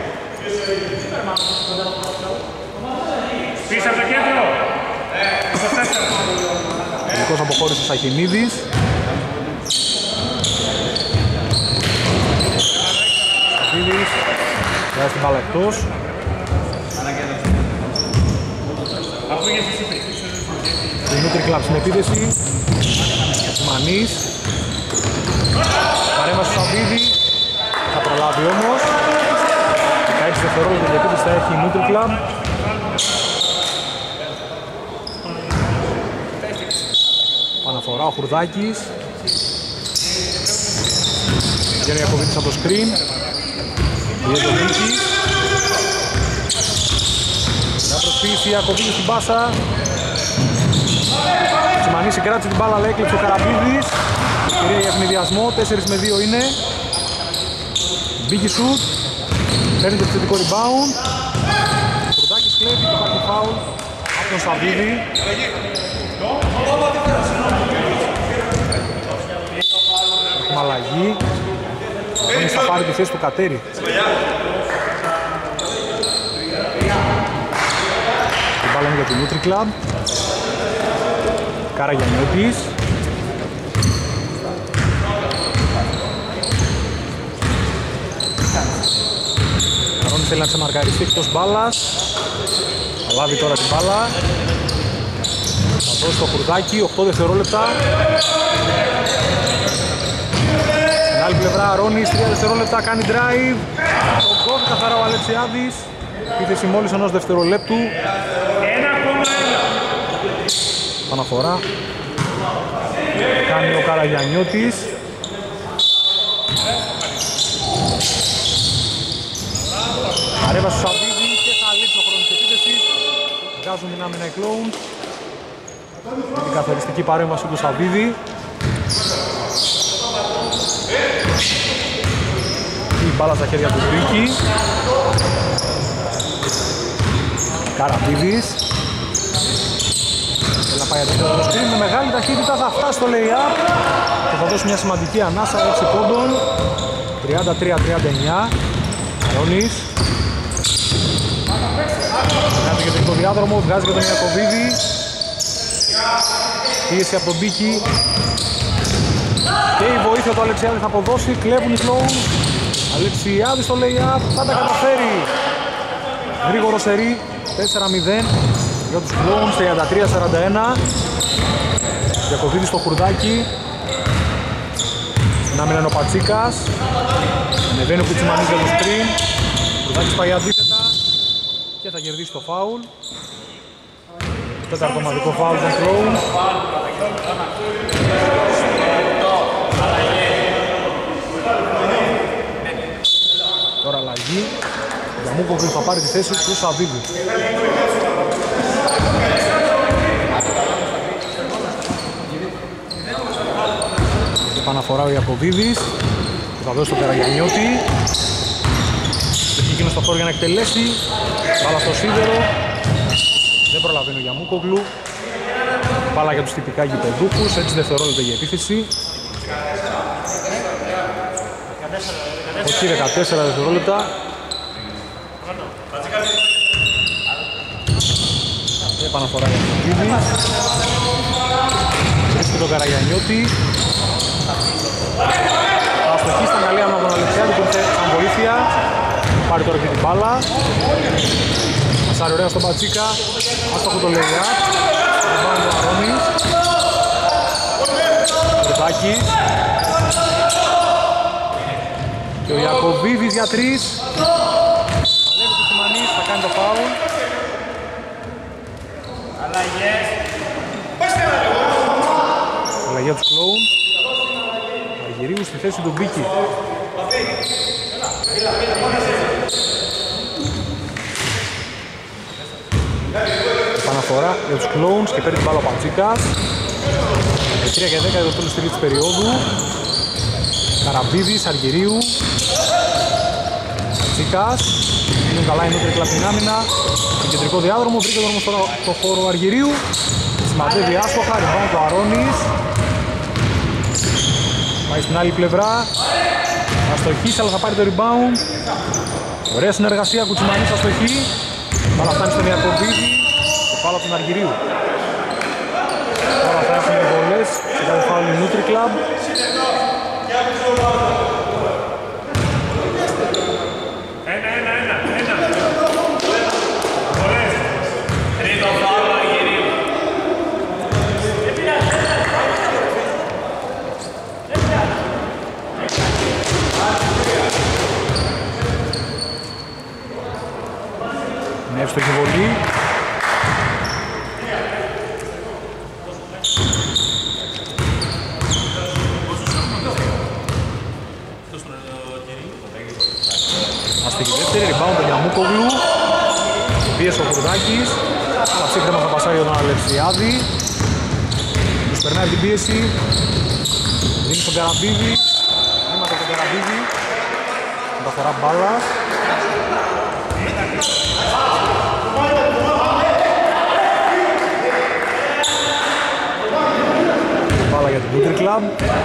Πίσω από το κέντρο. Τελικός αποχώρησε ο Σαχινίδης. Σαχινίδης βγάζει την μπάλα εκτός. Δημήτρη Κλαπ στην επίθεση. Τσιμανής. Παρέμβαση του Σαββίδη. Θα προλάβει όμως. 16 δευτερόλεπτα για επίθεση θα έχει η Δημήτρη Κλαπ. Παναφορά ο Χουρδάκης. Βγαίνει ο Ιακωβίδης από το screen. Βγαίνει το Βίλκη. Να προσπίσει Ιακωβίδης στην πάσα. Τσιμανής συγκράτησε την μπάλα, αλλά έκλεψε ο Καραμπίδης. Ευκαιρία για ευνηδιασμό, 4 με 2 είναι. Μπήκε σουτ. Παίρνει το επιθετικό rebound. Ο Χουρδάκης κλέβει και υπάρχει φάουλ από τον Σαββίδη. Έχουμε αλλαγή. Ο θα πάρει τη θέση του Κατέρη. Την μπάλα είναι για την Nutri Club. Καραγιαννιώτης. Καρόνης θέλει να ξεμαρκαριστεί εκτός μπάλας. Θα λάβει τώρα την μπάλα. Θα δώσει το Χουρδάκι, 8 δευτερόλεπτα. Στην άλλη πλευρά Αρώνης, 3 δευτερόλεπτα, κάνει drive. Το γκολ καθαρά ο Αλεξιάδης. Επίθεση μόλις ενός δευτερολέπτου. Παναφορά. Κάνει ο Καραγιαννιώτης. Παρέμβαση στο Σαββίδη και θα λήξει ο χρόνος της επίθεσης. Βγάζουν την άμυνα οι Glowns. Με την καθοριστική παρέμβαση του Σαββίδη. Η μπάλα στα χέρια του Μπίκη. Καραμπίδης. Θέλει να πάει αντίθετα το screen. Με μεγάλη ταχύτητα θα φτάσει στο lay-up και θα δώσει μια σημαντική ανάσα 6 πόντων. 33-39. Αρώνης. Βγάζει και τον διάδρομο, βγάζει και τον Ιακωβίδη. Πίεση από τον Μπίκη. Και η βοήθεια του Αλεξιάδη θα αποδώσει. Κλέβουν οι Glowns. Αλεξιάδη στο lay-up, θα τα καταφέρει. Γρήγορο σερί, 4-0 για τους Glowns, 33-41. Ιακωβίδη στο Χουρδάκι. Στην άμυνα είναι ο Πατσίκας. Ανεβαίνει ο Κουτσιμανής για το screen. Ο Χουρδάκης πάει αντίθετα και θα κερδίσει το φάουλ. Τέταρτο ομαδικό φάουλ των Glowns. Τώρα αλλαγή. αλλαγή. Για Μούκογλου θα πάρει τη θέση του Σαββίδη. Επαναφορά ο Ιακωβίδης. Θα δώσει τον Καραγιαννιώτη. Έχει εκείνο στο χώρο για να εκτελέσει. Μπάλα στο σίδερο. Δεν προλαβαίνει ο Γιαμούκογλου. Μπάλα για τους τυπικά γηπεδούχους. 6 δευτερόλεπτα για επίθεση. Όχι 14 δευτερόλεπτα. Επαναφορά για τον Βίδη. Βρίσκει τον Καραγιαννιώτη. Αστοχή στα καλή άμυνα από τον Αλεξιάδη που ήρθε σαν βοήθεια. Πάρει τώρα και την μπάλα. Μασάρει ωραία στον Πατσίκα. Άστοχο το λέει. Πάμε τον Αρώνης. Κορτάκης. Και ο Ιακωβίδης για 3. Παλεύει το Σιμανής, θα κάνει το φάουλ. Αλλαγή από τους Κλόουν. Αργυρίου στη θέση του Μπίκη. Επαναφορά για τους Κλόουνς και παίρνει την μπάλα ο Πατσίκας. 3 και 10 το τέλος της περίοδου. Καραμπίδης, Αργυρίου. Πατσίκας. Είναι καλά η νότρη κλαπ την άμυνα. Στο κεντρικό διάδρομο βρήκε τον όμως τώρα το χώρο Αργυρίου. Συμματεύει άστοχα, rebound το Αρώνης. Πάει στην άλλη πλευρά. Αστοχής, αλλά θα πάρει το rebound. Ωραία συνεργασία, Κουτσιμανής αστοχή. Μπάλα φτάνει στον Ιακωβίδη. Και φάουλ από τον Αργυρίου. Τώρα θα έχουν οι βολές. Σε κάθε φάουλ η Nutri Club. Είναι εύστοχη βολή. Αστική δεύτερη, rebound τον Γιαμούκογλου. Πίεσε ο Κουρδάκης. Αλλά ψύχρεμα θα πασάρει τον Αλεξιάδη. Τους περνάει την πίεση. Δίνει στον Καραμπίδη. Βήματα από τον Καραμπίδη. Μεταφορά μπάλα. Μπάλα για την Nutri Club.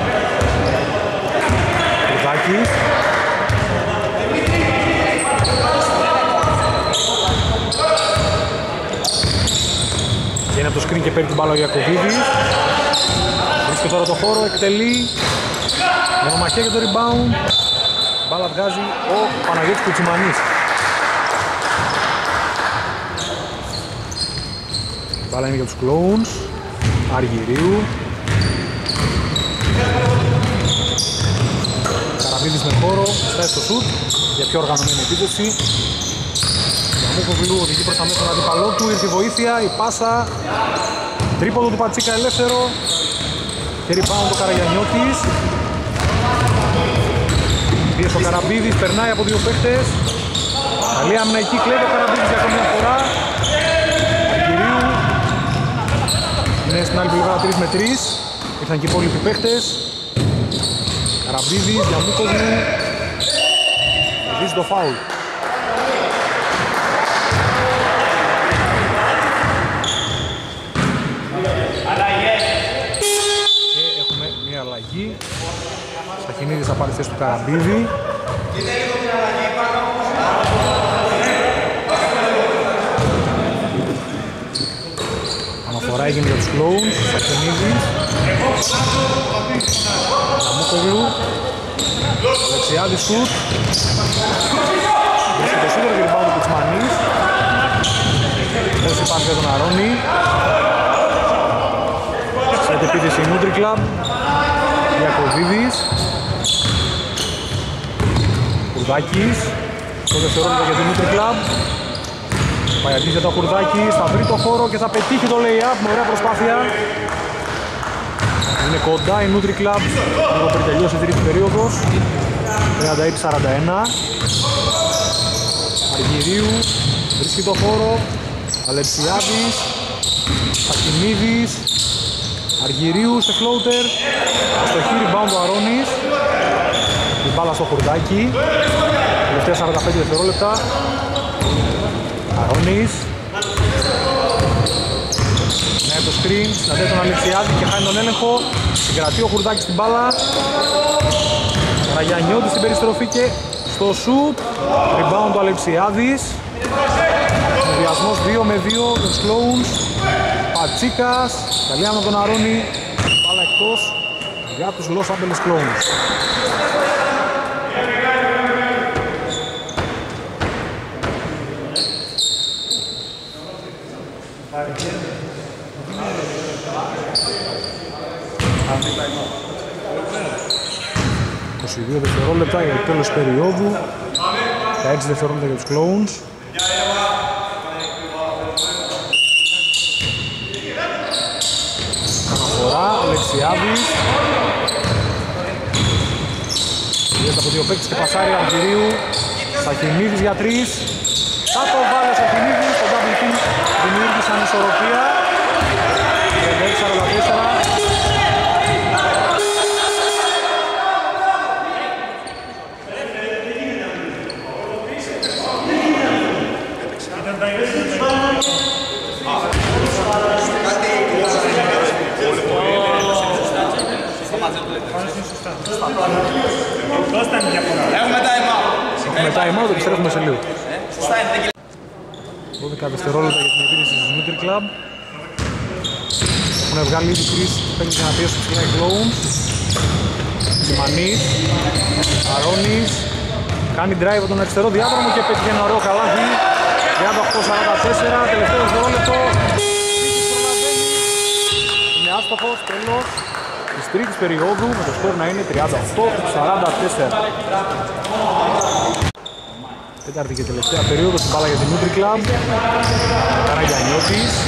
Κουρδάκης. Είναι από το screen και παίρνει την μπάλα ο Ιακωβίδης. Βρίσκει τώρα το χώρο, εκτελεί. Μονομαχία για το rebound. Μπάλα βγάζει ο Παναγιώτης Κουτσιμανής. Μπάλα είναι για τους Κλόουνς. Αργυρίου. Καραμπίδης με χώρο, στάει στο σουτ για πιο οργανωμένη επίθεση. Γιαμούκογλου οδηγεί προς τα μέσα τον αντίπαλό του, ήρθε η βοήθεια, η πάσα. Τρίποδο του Πατσίκα ελεύθερο. Και rebound το Καραγιαννιώτης. Πίεσε ο Καραμπίδης, περνάει από δύο παίχτες. Καλή άμυνα εκεί, κλέβει ο Καραμπίδης για ακόμη μια φορά. Αργυρίου. Είναι στην άλλη πλευρά 3 με 3. Ήρθαν και οι υπόλοιποι παίχτες. Καραμπίδης, Γιαμούκογλου. Κερδίζει το φάουλ. Και έχουμε μια αλλαγή. Σταχινίδης θα πάρει θέση του Καραμπίδη. Αναφορά έγινε για τους Κλόουνς. Σταχινίδης. Γιαμούκογλου. Δεξιάδη σουτ. Βρίσκει το σίδερο και rebound του Κουτσμανής. Πέρασε πάση για τον Αρώνη. Σε επίθεση η Nutri Club. Ιακωβίδης. Κουρδάκης. Το δευτερόλεπτο για την Nutri Club. Πάει αντίθετα ο Κουρδάκης, θα βρει το χώρο και θα πετύχει το lay-up με ωραία προσπάθεια. Είναι κοντά η Nutri Club, λίγο πριν τελειώσει η τρίτη περίοδος. 36-41. Αργυρίου, βρίσκει το χώρο. Αλεψιάδης, Σακινίδης, Αργυρίου σε floater. Στο χείρι rebound ο Αρώνης. Η μπάλα στο χουρδάκι. Τελευταία 45 δευτερόλεπτα. Αρώνης. Ναι, το screen, συναντάει τον Αλεξιάδη και χάνει τον έλεγχο. Συγκρατεί ο Χουρδάκης στην μπάλα. Ραγιανιώτης στην περιστροφή και στο shoot. Rebound του Αλεξιάδης. Συνδυασμός 2 με 2 τους Clowns. Πατσίκας. Καλή άμυνα τον Αρώνη. Μπάλα εκτός για τους Los Angeles Clowns. ...22 δευτερόλεπτα για το τέλος της περίοδου, 16 δευτερόλεπτα για τους Clowns. Αναφορά, Αλεξιάδης. Βγαίνει από δύο παίκτες και πασάρει Αργυρίου. Σαχινίδης για 3. Θα το βάλει ο Σαχινίδης, το double team δημιούργησαν ισορροπία. 46-44. Έχουμε time out, επιστρέφουμε σε λίγο. 12 δευτερόλεπτα για την επίθεση της Nutri Club. Έχουν βγάλει ήδη 3 παίκτες για να πιέσουν ψηλά οι Clowns. Σιμανής, Αρώνης, κάνει drive από τον αριστερό διάδρομο και πέτυχε ένα ωραίο καλάθι. 38-44, τελευταίο δευτερόλεπτο. Είναι άστοχος, τέλος της τρίτης περίοδου με το σκορ να είναι 38-44. Τέταρτη και τελευταία περίοδο στην μπάλα για την Nutri Club. Καραγιανιώτης.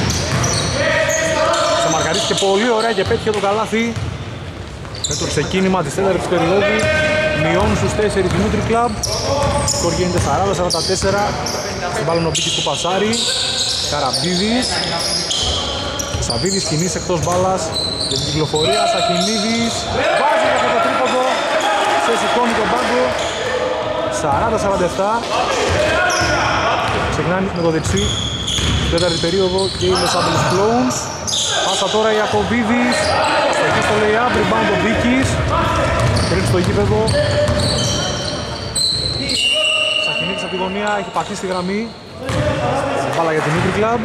Σε μαρκαρίστηκε πολύ ωραία και πέτυχε το καλάθι. Με το ξεκίνημα της τέταρτης περίοδου μειώνουν στους 4 την Nutri Club. Σκορ γίνεται 40-44. Στην μπάλα ο Μπίκης του πασάρι. Καραμπίδης. Σαβίδης κινείς εκτός μπάλας για την κυκλοφορία. Σαχινίδης βάζει αυτό το τρίποντο. Σε σηκώνει τον πάγκο. 40-47. Ξεκινάνε με το δεξί τέταρτη περίοδο και οι Los Angeles Clowns. Πάσα τώρα Ιακωβίδης. Στοχή στο lay-up, rebound ο Μπίκης. Τρίτη στο γήπεδο. Σαχινίδης από τη γωνία, έχει πατήσει τη γραμμή. Μπάλα για την Nutri Club.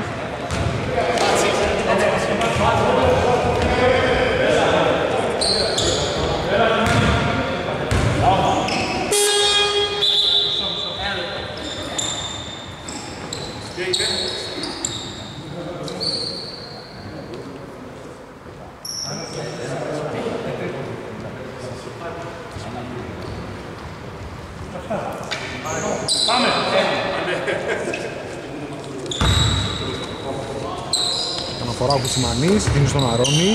Αναφορά από Σιμανής, δίνει στον Αρώνη.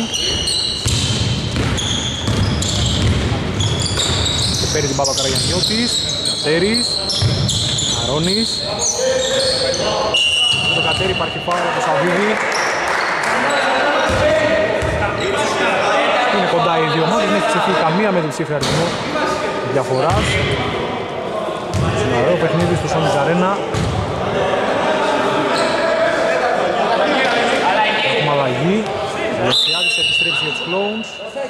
Και παίρνει την μπάλα ο Καραγιανιώτης. Κατέρης. Αρώνης. Με το Κατέρη υπάρχει φάουλ από το Σαββίδη. Είναι κοντά οι δύο ομάδες, δεν έχει ξεφύγει καμία με διψήφια αριθμό διαφοράς. Είναι ωραίο παιχνίδι στο Sonic Arena. Έχουμε αλλαγή. Ο Λεξιάδης επιστρέψει για τους Clowns.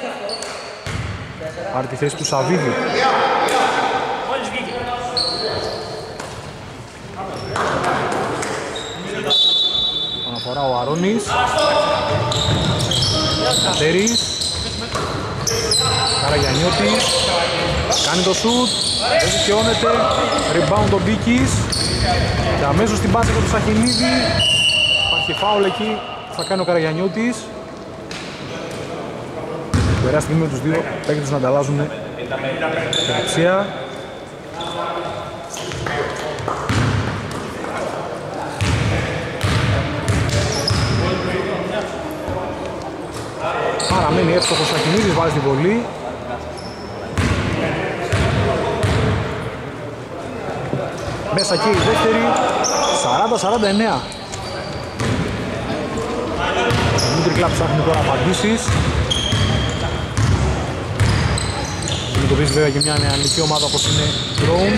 Πάρει τη θέση του Σαββίδη. Αναφορά ο Αρώνης. Κατέρης. Καραγιανιώτης. Κάνει το σουτ. Δεν δικαιώνεται. Rebound ο Μπίκης. Και αμέσως στην πάση του Σαχινίδη. Υπάρχει φάουλ εκεί. Θα κάνει ο Καραγιανιώτης. Ωραία στιγμή με τους δύο παίκτες να ανταλλάζουν δεξιά. Παραμένει εύστοχος ο Σαχινίδης, βάζει την βολή. Μέσα και η δεύτερη. 40-49. Ο Νούτρικλαμπ ψάχνει τώρα απαντήσεις. Αντιμετωπίζει βέβαια και μια νεανική ομάδα όπως είναι η Drones.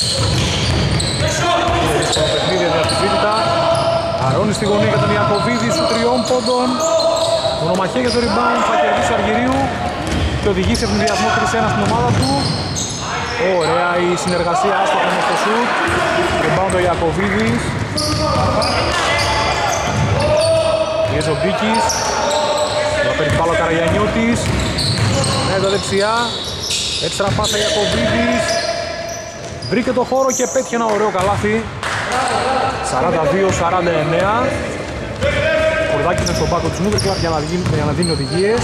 Στο παιχνίδι διατυπήτητα. Αρώνει στη γωνία για τον Ιακωβίδη σου 3 πόντων. Μονομαχία για το rebound, θα κερδίσει ο Αργυρίου και οδηγεί σε ευνηδιασμό 3-1 στην ομάδα του. Ωραία η συνεργασία άστοχα με στο σουτ. Rebound ο Ιακωβίδης. Πιέζει ο Μπίκης. Θα παίρνει πάλι ο Καραγιαννιώτης. Ναι, εδώ δεξιά. Έξτρα πάσα Ιακωβίδης. Βρήκε το χώρο και πέτυχε ένα ωραίο καλάθι. 42-49. Κορδάκης είναι στον πάκο του Νούτρικλαμπ για να δίνει οδηγίες.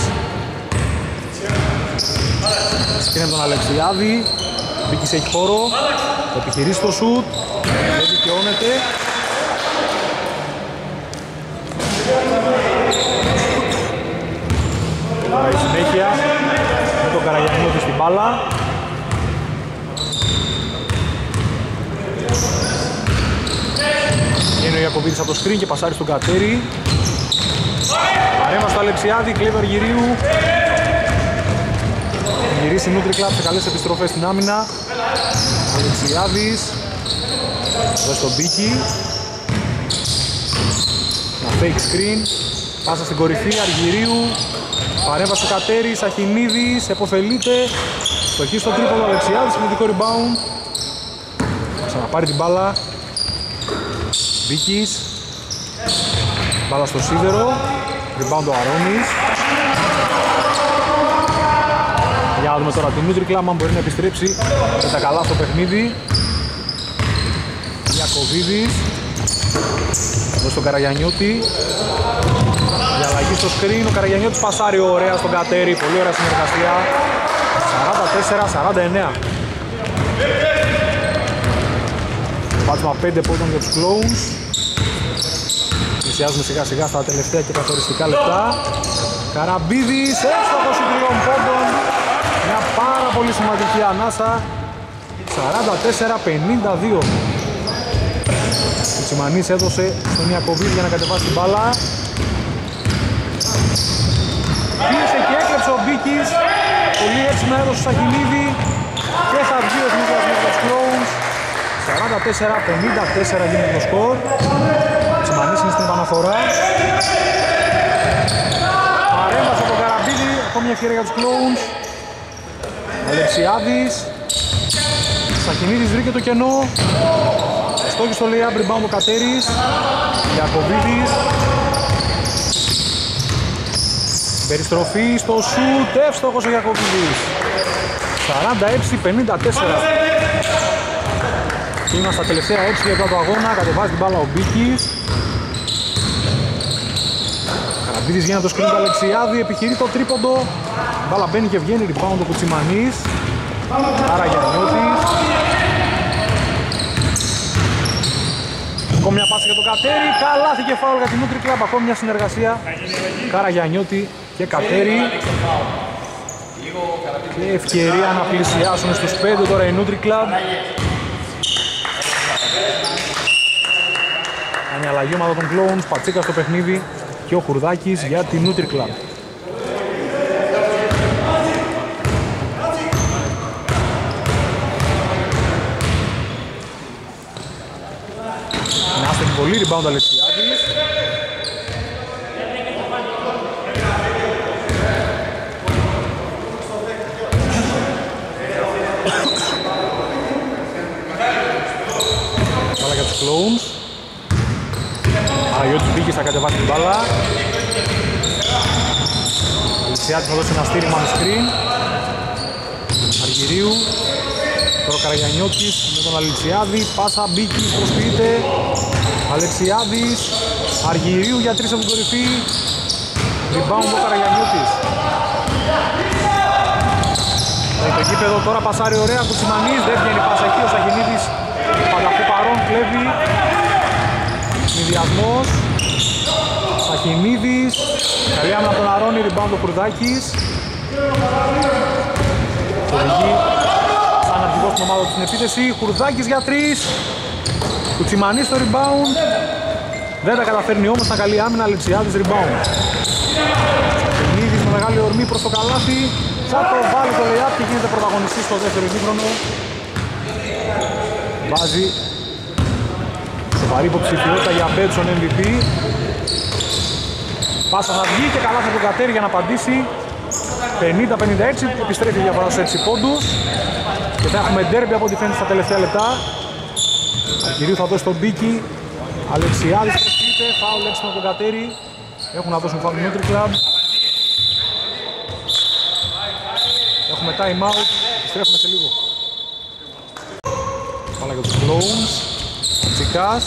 Σκρίνει τον Αλεξιάδη. Μπίκης έχει χώρο. Το επιχειρήσει το σουτ. Δεν δικαιώνεται. Τώρα η συνέχεια με τον Καραγιαννιώτη στην μπάλα. Είναι ο Ιακωβίδης από το σκριν και πασάρει στον Κατέρι. Παρέμβαση στο Αλεξιάδη, κλέβει Αργυρίου. Γυρίσει η Νούτρικλαμπ σε καλές επιστροφές στην άμυνα. Ο Αλεξιάδης. Εδώ στον Μπίκη. Ένα fake screen. Πάσα στην κορυφή Αργυρίου. Παρέμβαση στο Κατέρι, Σαχινίδης, επωφελείται. Στοχή στο τρίποδο Αλεξιάδης, σημαντικό rebound. Ξαναπάρει την μπάλα. Μπίκης. Μπάλα στο σίδερο. Rebound ο Αρώνης. Για να δούμε τώρα την Νούτρικλαμπ αν μπορεί να επιστρέψει με τα καλά στο παιχνίδι. Ιακωβίδης. Εδώ στον Καραγιαννιώτη. Για αλλαγή στο screen. Ο Καραγιαννιώτης πασάρει ωραία στον Κατέρι. Πολύ ωραία συνεργασία. 44-49. Πάτημα 5 πόντων για τους Clones. Πλησιάζουμε σιγά σιγά στα τελευταία και καθοριστικά λεπτά. Καραμπίδης, εύστοχος 3 πόντων. Μια πάρα πολύ σημαντική ανάσα. 44-52. Ο Τσιμανής έδωσε στον Ιακωβίδη για να κατεβάσει την μπάλα. Πίεσε και έκλεψε ο Μπίκης. Πολύ εύσημα έδωσε στο Σαχινίδη. Και θα βγει ο Σμίτρας με τους Clones. 44-54 γίνεται το σκορ. Ο Τσιμανής είναι στην επαναφορά. Παρέμβαση από τον Καραμπίδη. Ακόμη μια ευκαιρία για τους Clones. Αλεξιάδης. Σαχινίδης βρήκε το κενό. Στόχι στο layup, rebound ο Κατέρης. Ιακωβίδης. Περιστροφή στο σουτ, εύστοχος ο Ιακωβίδης. 46-54. Και είμαστε στα τελευταία 6 λεπτά του αγώνα, κατεβάζει την μπάλα ο Μπίκης. Καραμπίδης γίνεται το σκριν του Αλεξιάδη, επιχειρεί το τρίποντο. Η μπάλα μπαίνει και βγαίνει, rebound ο Κουτσιμανής. Καραγιαννιώτης. Ακόμη μια πάση για τον Κατέρι, καλάθι και φάουλ για την Νούτρικλαμπ, ακόμη μια συνεργασία. Καραγιαννιώτη και Κατέρι. Και ευκαιρία να πλησιάσουν στους 5 τώρα η Νούτρικλαμπ. Κάνει αλλαγή ομάδα των Clones, Πατσίκα στο παιχνίδι και ο Χουρδάκης για την Νούτρικλαμπ. Νάστε την πολύ rebound Αλεξιάδης. Μπάλα για τους Clones. Αγιώτης Μπίκης θα κατεβάσει την μπάλα. Αλεξιάδης θα δώσει ένα στήριγμα με screen. Αργυρίου. Τώρα ο Καραγιαννιώτης με τον Αλεξιάδη. Πάσα Μπίκης προσποιείται. Αλεξιάδης. Αργυρίου για 3 από την κορυφή. Rebound ο Καραγιαννιώτης. Το γήπεδο τώρα πασάρει ωραία. Κουτσιμανής. Δεν βγαίνει πάσα εκεί. Ο Σαχινίδης πανταχού παρόν κλέβει. Συνδυασμός. Σαχινίδης. Καλή άμυνα από τον Αρώνη. Rebound ο Κουρδάκης. Οδηγεί σαν αρχηγός στην ομάδα του στην επίθεση. Κουρδάκης για 3. Κουτσιμανής στο rebound. Δεν τα καταφέρνει όμως, τα καλή άμυνα, Αλεξιάδης rebound. Σακενίδης με μεγάλη ορμή προς το καλάθι. Θα το βάλει το layup και γίνεται πρωταγωνιστής στο δεύτερο ημίχρονο. Βάζει σοβαρή υποψηφιότητα για Μπέτσον MVP. Πάσα θα βγει και καλά θα τον κατέρει για να απαντήσει. 50-56, επιστρέφει η διαφορά στους 6 πόντους. Και θα έχουμε ντέρμπι από ό,τι φαίνεται στα τελευταία λεπτά. Κυρίου θα δώσει τον Μπίκη. Αλεξιάδης προσποιείται, φάουλ έξω με τον κατέρι. Έχουν να δώσουν φάουλ Νούτρι Κλαμπ. Έχουμε time out, επιστρέφουμε σε λίγο. Πάλα για τους Clones. Τσικάς.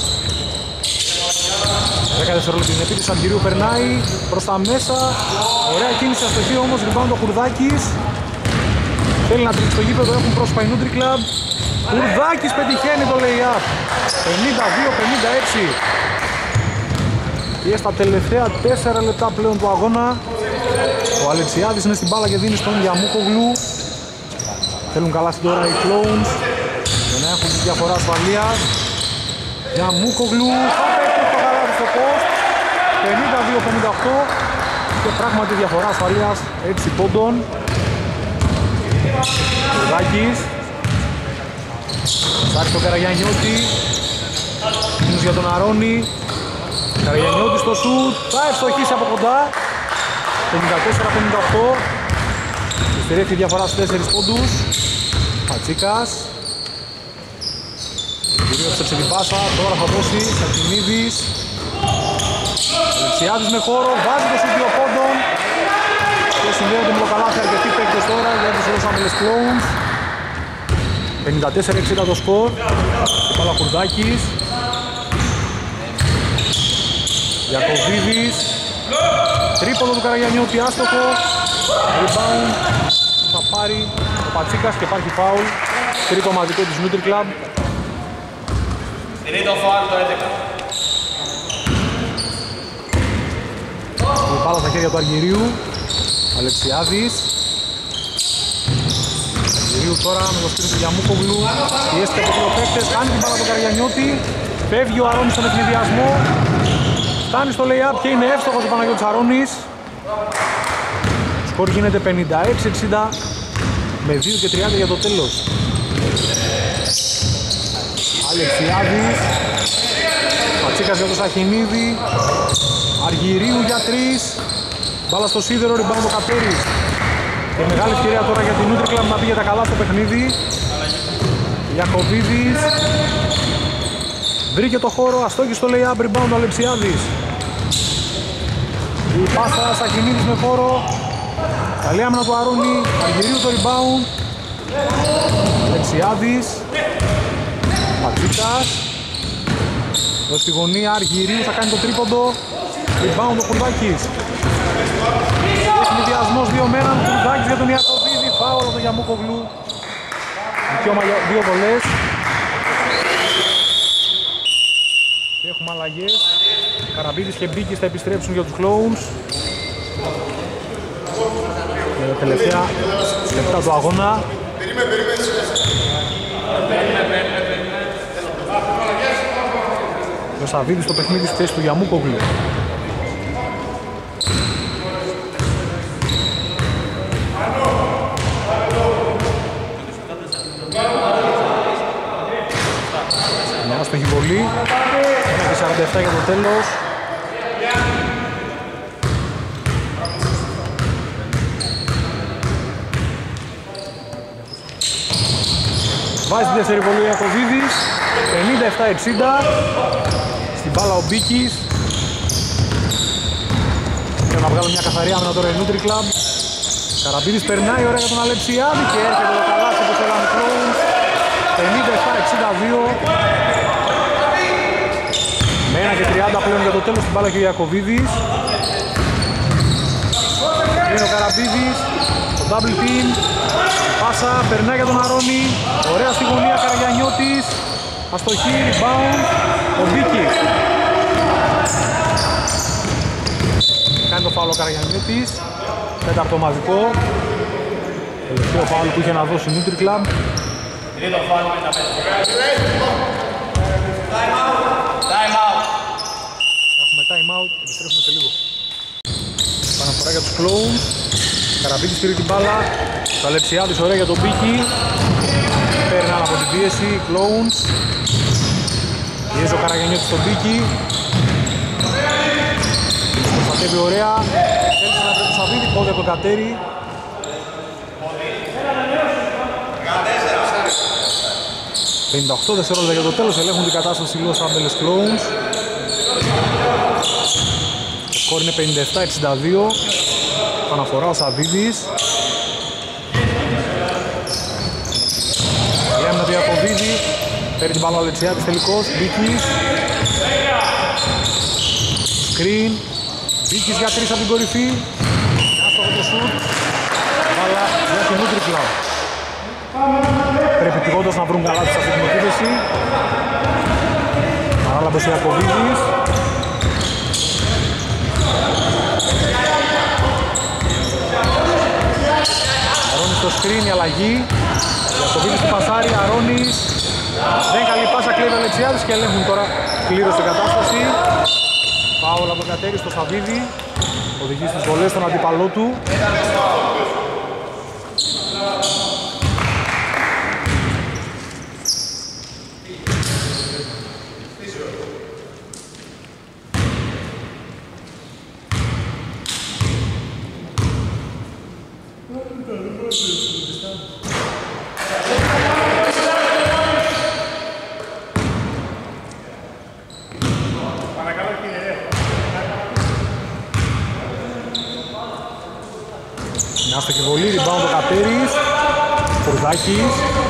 10 δευτερόλεπτα την επίθεση, Αργυρίου περνάει προς τα μέσα. Ωραία κίνηση αστοχή όμως, rebound ο Κουρδάκης. Θέλει να τρίξει το γήπεδο, έχουν πρόσωπα η Νούτρι Κλαμπ. Κουρδάκης πετυχαίνει το lay-up. 52-56. Και στα τελευταία 4 λεπτά πλέον του αγώνα. Ο Αλεξιάδης είναι στην μπάλα και δίνει στον Γιαμούκογλου. Θέλουν καλά στην τώρα οι Clones για να έχουν τη διαφορά ασφαλείας. Γιαμούκογλου θα πέφτει το καλάθι στο post. 52-58 και πράγματι διαφορά ασφαλείας 6 πόντων. Κουρδάκης. Ψάχνει τον Καραγιαννιώτη. Μήνους για τον Αρώνη. Καραγιαννιώτη στο σουτ. Θα ευστοχίσει από κοντά. 54-58. Επιστρέφει η διαφορά στους 4 πόντους. Πατσίκας. Κυρίως έψεψε την πάσα. Τώρα θα δώσει Σακινίδης. Αλεξιάδης με χώρο. Βάζει το σουτ 2 πόντων. Και συνδέονται με το καλάθι αρκετοί παίκτες τώρα για τους Los Angeles Clones. 54-60 το σκορ. Και πάλα Κουρδάκης. Γιακοβίδης. Τρίποντο του Καραγιαννιώτη, άστοχο. Rebound. Θα πάρει ο Πατσίκας και υπάρχει φάουλ. Τρίτο ομαδικό της Νούτρι Κλαμπ. Είναι το φάουλ το 11. Η μπάλα στα χέρια του Αργυρίου. Αλεξιάδης. Αργυρίου τώρα με το σπίτι του Γιαμούκογλου. Πιέστηκε από δύο παίκτες. Κάνει την μπάλα του Καραγιαννιώτη. Φεύγει ο Αρώνης στον ευνηδιασμό. Φτάνει στο lay-up και είναι εύστοχος ο Παναγιώτης Αρώνης. Σκορ γίνεται 56-60 με 2 και 30 για το τέλος. Αλεξιάδης. Πατσίκας για το Σαχινίδη. Αργυρίου για 3. Μπάλα στο σίδερο, rebound ο Καπέρης. Και μεγάλη ευκαιρία τώρα για την Νούτρι Κλαμπ να πήγε τα καλά στο παιχνίδι. Γιακοβίδης. Βρήκε το χώρο, αστόχησε στο lay-up, rebound ο Αλεξιάδης. Η πάσα Σακινίδης με χώρο. Καλή άμυνα του Αρώνη. Αργυρίου το rebound. Αλεξιάδης. Πατσίκας. Εδώ στη γωνία Αργυρίου θα κάνει το τρίποντο. Rebound ο Κουρδάκης. Συνδυασμός 2 με 1. Κουρδάκης για τον Ιακωβίδη. Φάουλ από τον Γιαμούκογλου. Δικαίωμα για 2 βολές. Και έχουμε αλλαγές. Καραμπίδης και Μπίκης θα επιστρέψουν για τους Clones. Για τα τελευταία λεπτά του αγώνα. Ο Σαββίδης στο παιχνίδι στη θέση του Γιαμούκογλου. Μια άστοχη βολή. 47 για το τέλος. Βάζει τη δεύτερη βολή ο Ιακωβίδης. 57-60. Στην μπάλα ο Μπίκης. Και να βγάλω μια καθαρή άμυνα τώρα η Νούτρι Κλαμπ. Καραμπίδης περνάει ωραία για τον Αλεξιάδη και έρχεται το καλάθι που θέλανε Clones. 57-62. Με 1 και 30 πλέον για το τέλος στην μπάλα και ο Ιακωβίδης. Είναι ο Καραμπίδης. Το double team. Πάσα, περνάει για τον Αρώνη. Ωραία στη γωνία Καραγιαννιώτης. Αστοχή, rebound. Ο Μπίκης. Κάνει το φάουλο ο Καραγιαννιώτης. Τέταρτο ομαδικό. Τελευταίο φάουλ που είχε να δώσει η Νούτρι Κλαμπ. Έχουμε time out, επιστρέφουμε σε λίγο. Παναφορά για τους Clones. Καραπίτης στηρεί την μπάλα. Το Αλεψιάδης ωραία για τον Πίκη. Παίρνει άλλα από την πίεση. Clones. Πιέζει ο Καραγενιώτης στον Πίκη. Προστατεύει ωραία. Θέλησε να βρει το Σαββίδη. Πόδι από τον Κατέρι. 58 δευτερόλεπτα για το τέλος. Ελέγχουν την κατάσταση οι Los Angeles Clones. Το σκορ είναι 57-62. Παναφορά ο Σαββίδης. Λέμε να διακοβίδει. Παίρνει την μπάλα ο Αλεξιάδης τελικός. Μπίκης. Screen. Μπίκης για 3 από την κορυφή. Άστοχο το σουτ. Μπάλα για την Nutri Club. Πρέπει πηγόντως να βρουν καλά τους αυτή την επίθεση. Παράλαμπος Ιακωβίδης. Αρώνης στο screen, η αλλαγή. Ιακωβίδης του πασάρι, Αρώνης. Δεν καλή πάσα, κλέβει ο Αλεξιάδης και ελέγχουν τώρα κλήρωση την κατάσταση. Φάουλ από τον Κατέρι στο Σαββίδη. Οδηγεί στις βολές στον αντίπαλό του. Μια άστοχη βολή, rebound ο Κατέρης. Φορδάκης.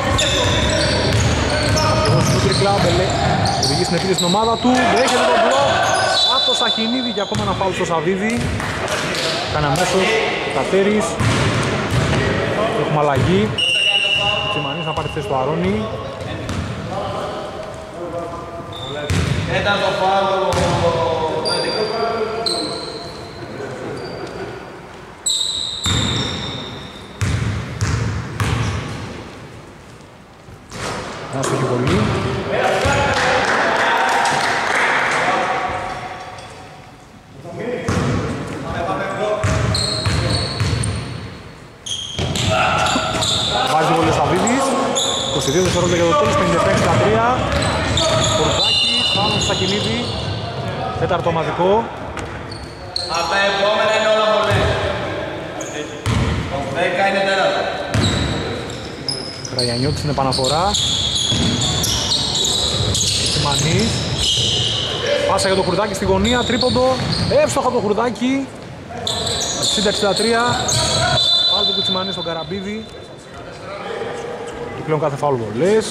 Ο Nutri Club οδηγεί στην επίθεση στην ομάδα του. Δέχεται τον μπλοκ από το Σαχινίδη και ακόμα ένα φάουλ στο Σαββίδη. Κάνει αμέσως ο Κατέρης. Έχουμε αλλαγή. Τσιμανής να πάρει θέση του Αρώνη. Ήταν το φάουλ. Ένα στοχή πολύ. Βάζει πολύ ο Σαββίδης. 22 δευτερόλεπτα για το τέλος, 57-63. Φορδάκης, πάνω στο Σακινίδη. Τέταρτο ομαδικό. Από τα επόμενα είναι όλα πολλές. Το 10 είναι τέταρτο. Κραγιανιώτης είναι επαναφορά. Σιμανής. Πάσα για το Χουρδάκι στη γωνία, τρίποντο. Εύστοχο το Χουρδάκι. 60-63. Πάλι του Τσιμανή στον Καραμπίδη. Και πλέον κάθε φάουλ βολές.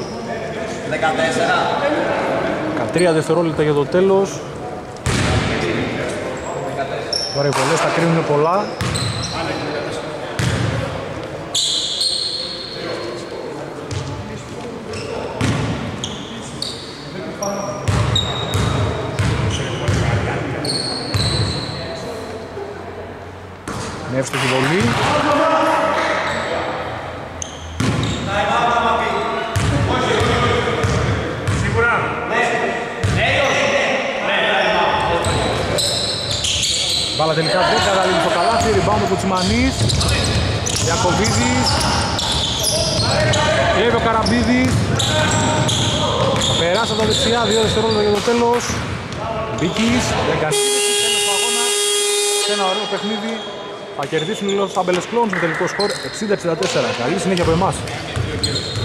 14. 13 δευτερόλεπτα για το τέλος. Τώρα οι βολές θα κρίνουν πολλά. Με εύστοχη βολή. Σίγουρα. Μπάλα τελικά δεν καταλήγει στο καλάθι. Rebound του Τσιμανής. Ιακωβίδης. Κλέβει ο Καραμπίδης. Θα περάσει από τα δεξιά. 2 δευτερόλεπτα για το τέλος. Μπίκης. Δεν κάνει στο αγώνα. Σε ένα ωραίο παιχνίδι. Θα κερδίσουν οι Los Angeles Clones με τελικό σκορ 60-64. Καλή συνέχεια από εμάς.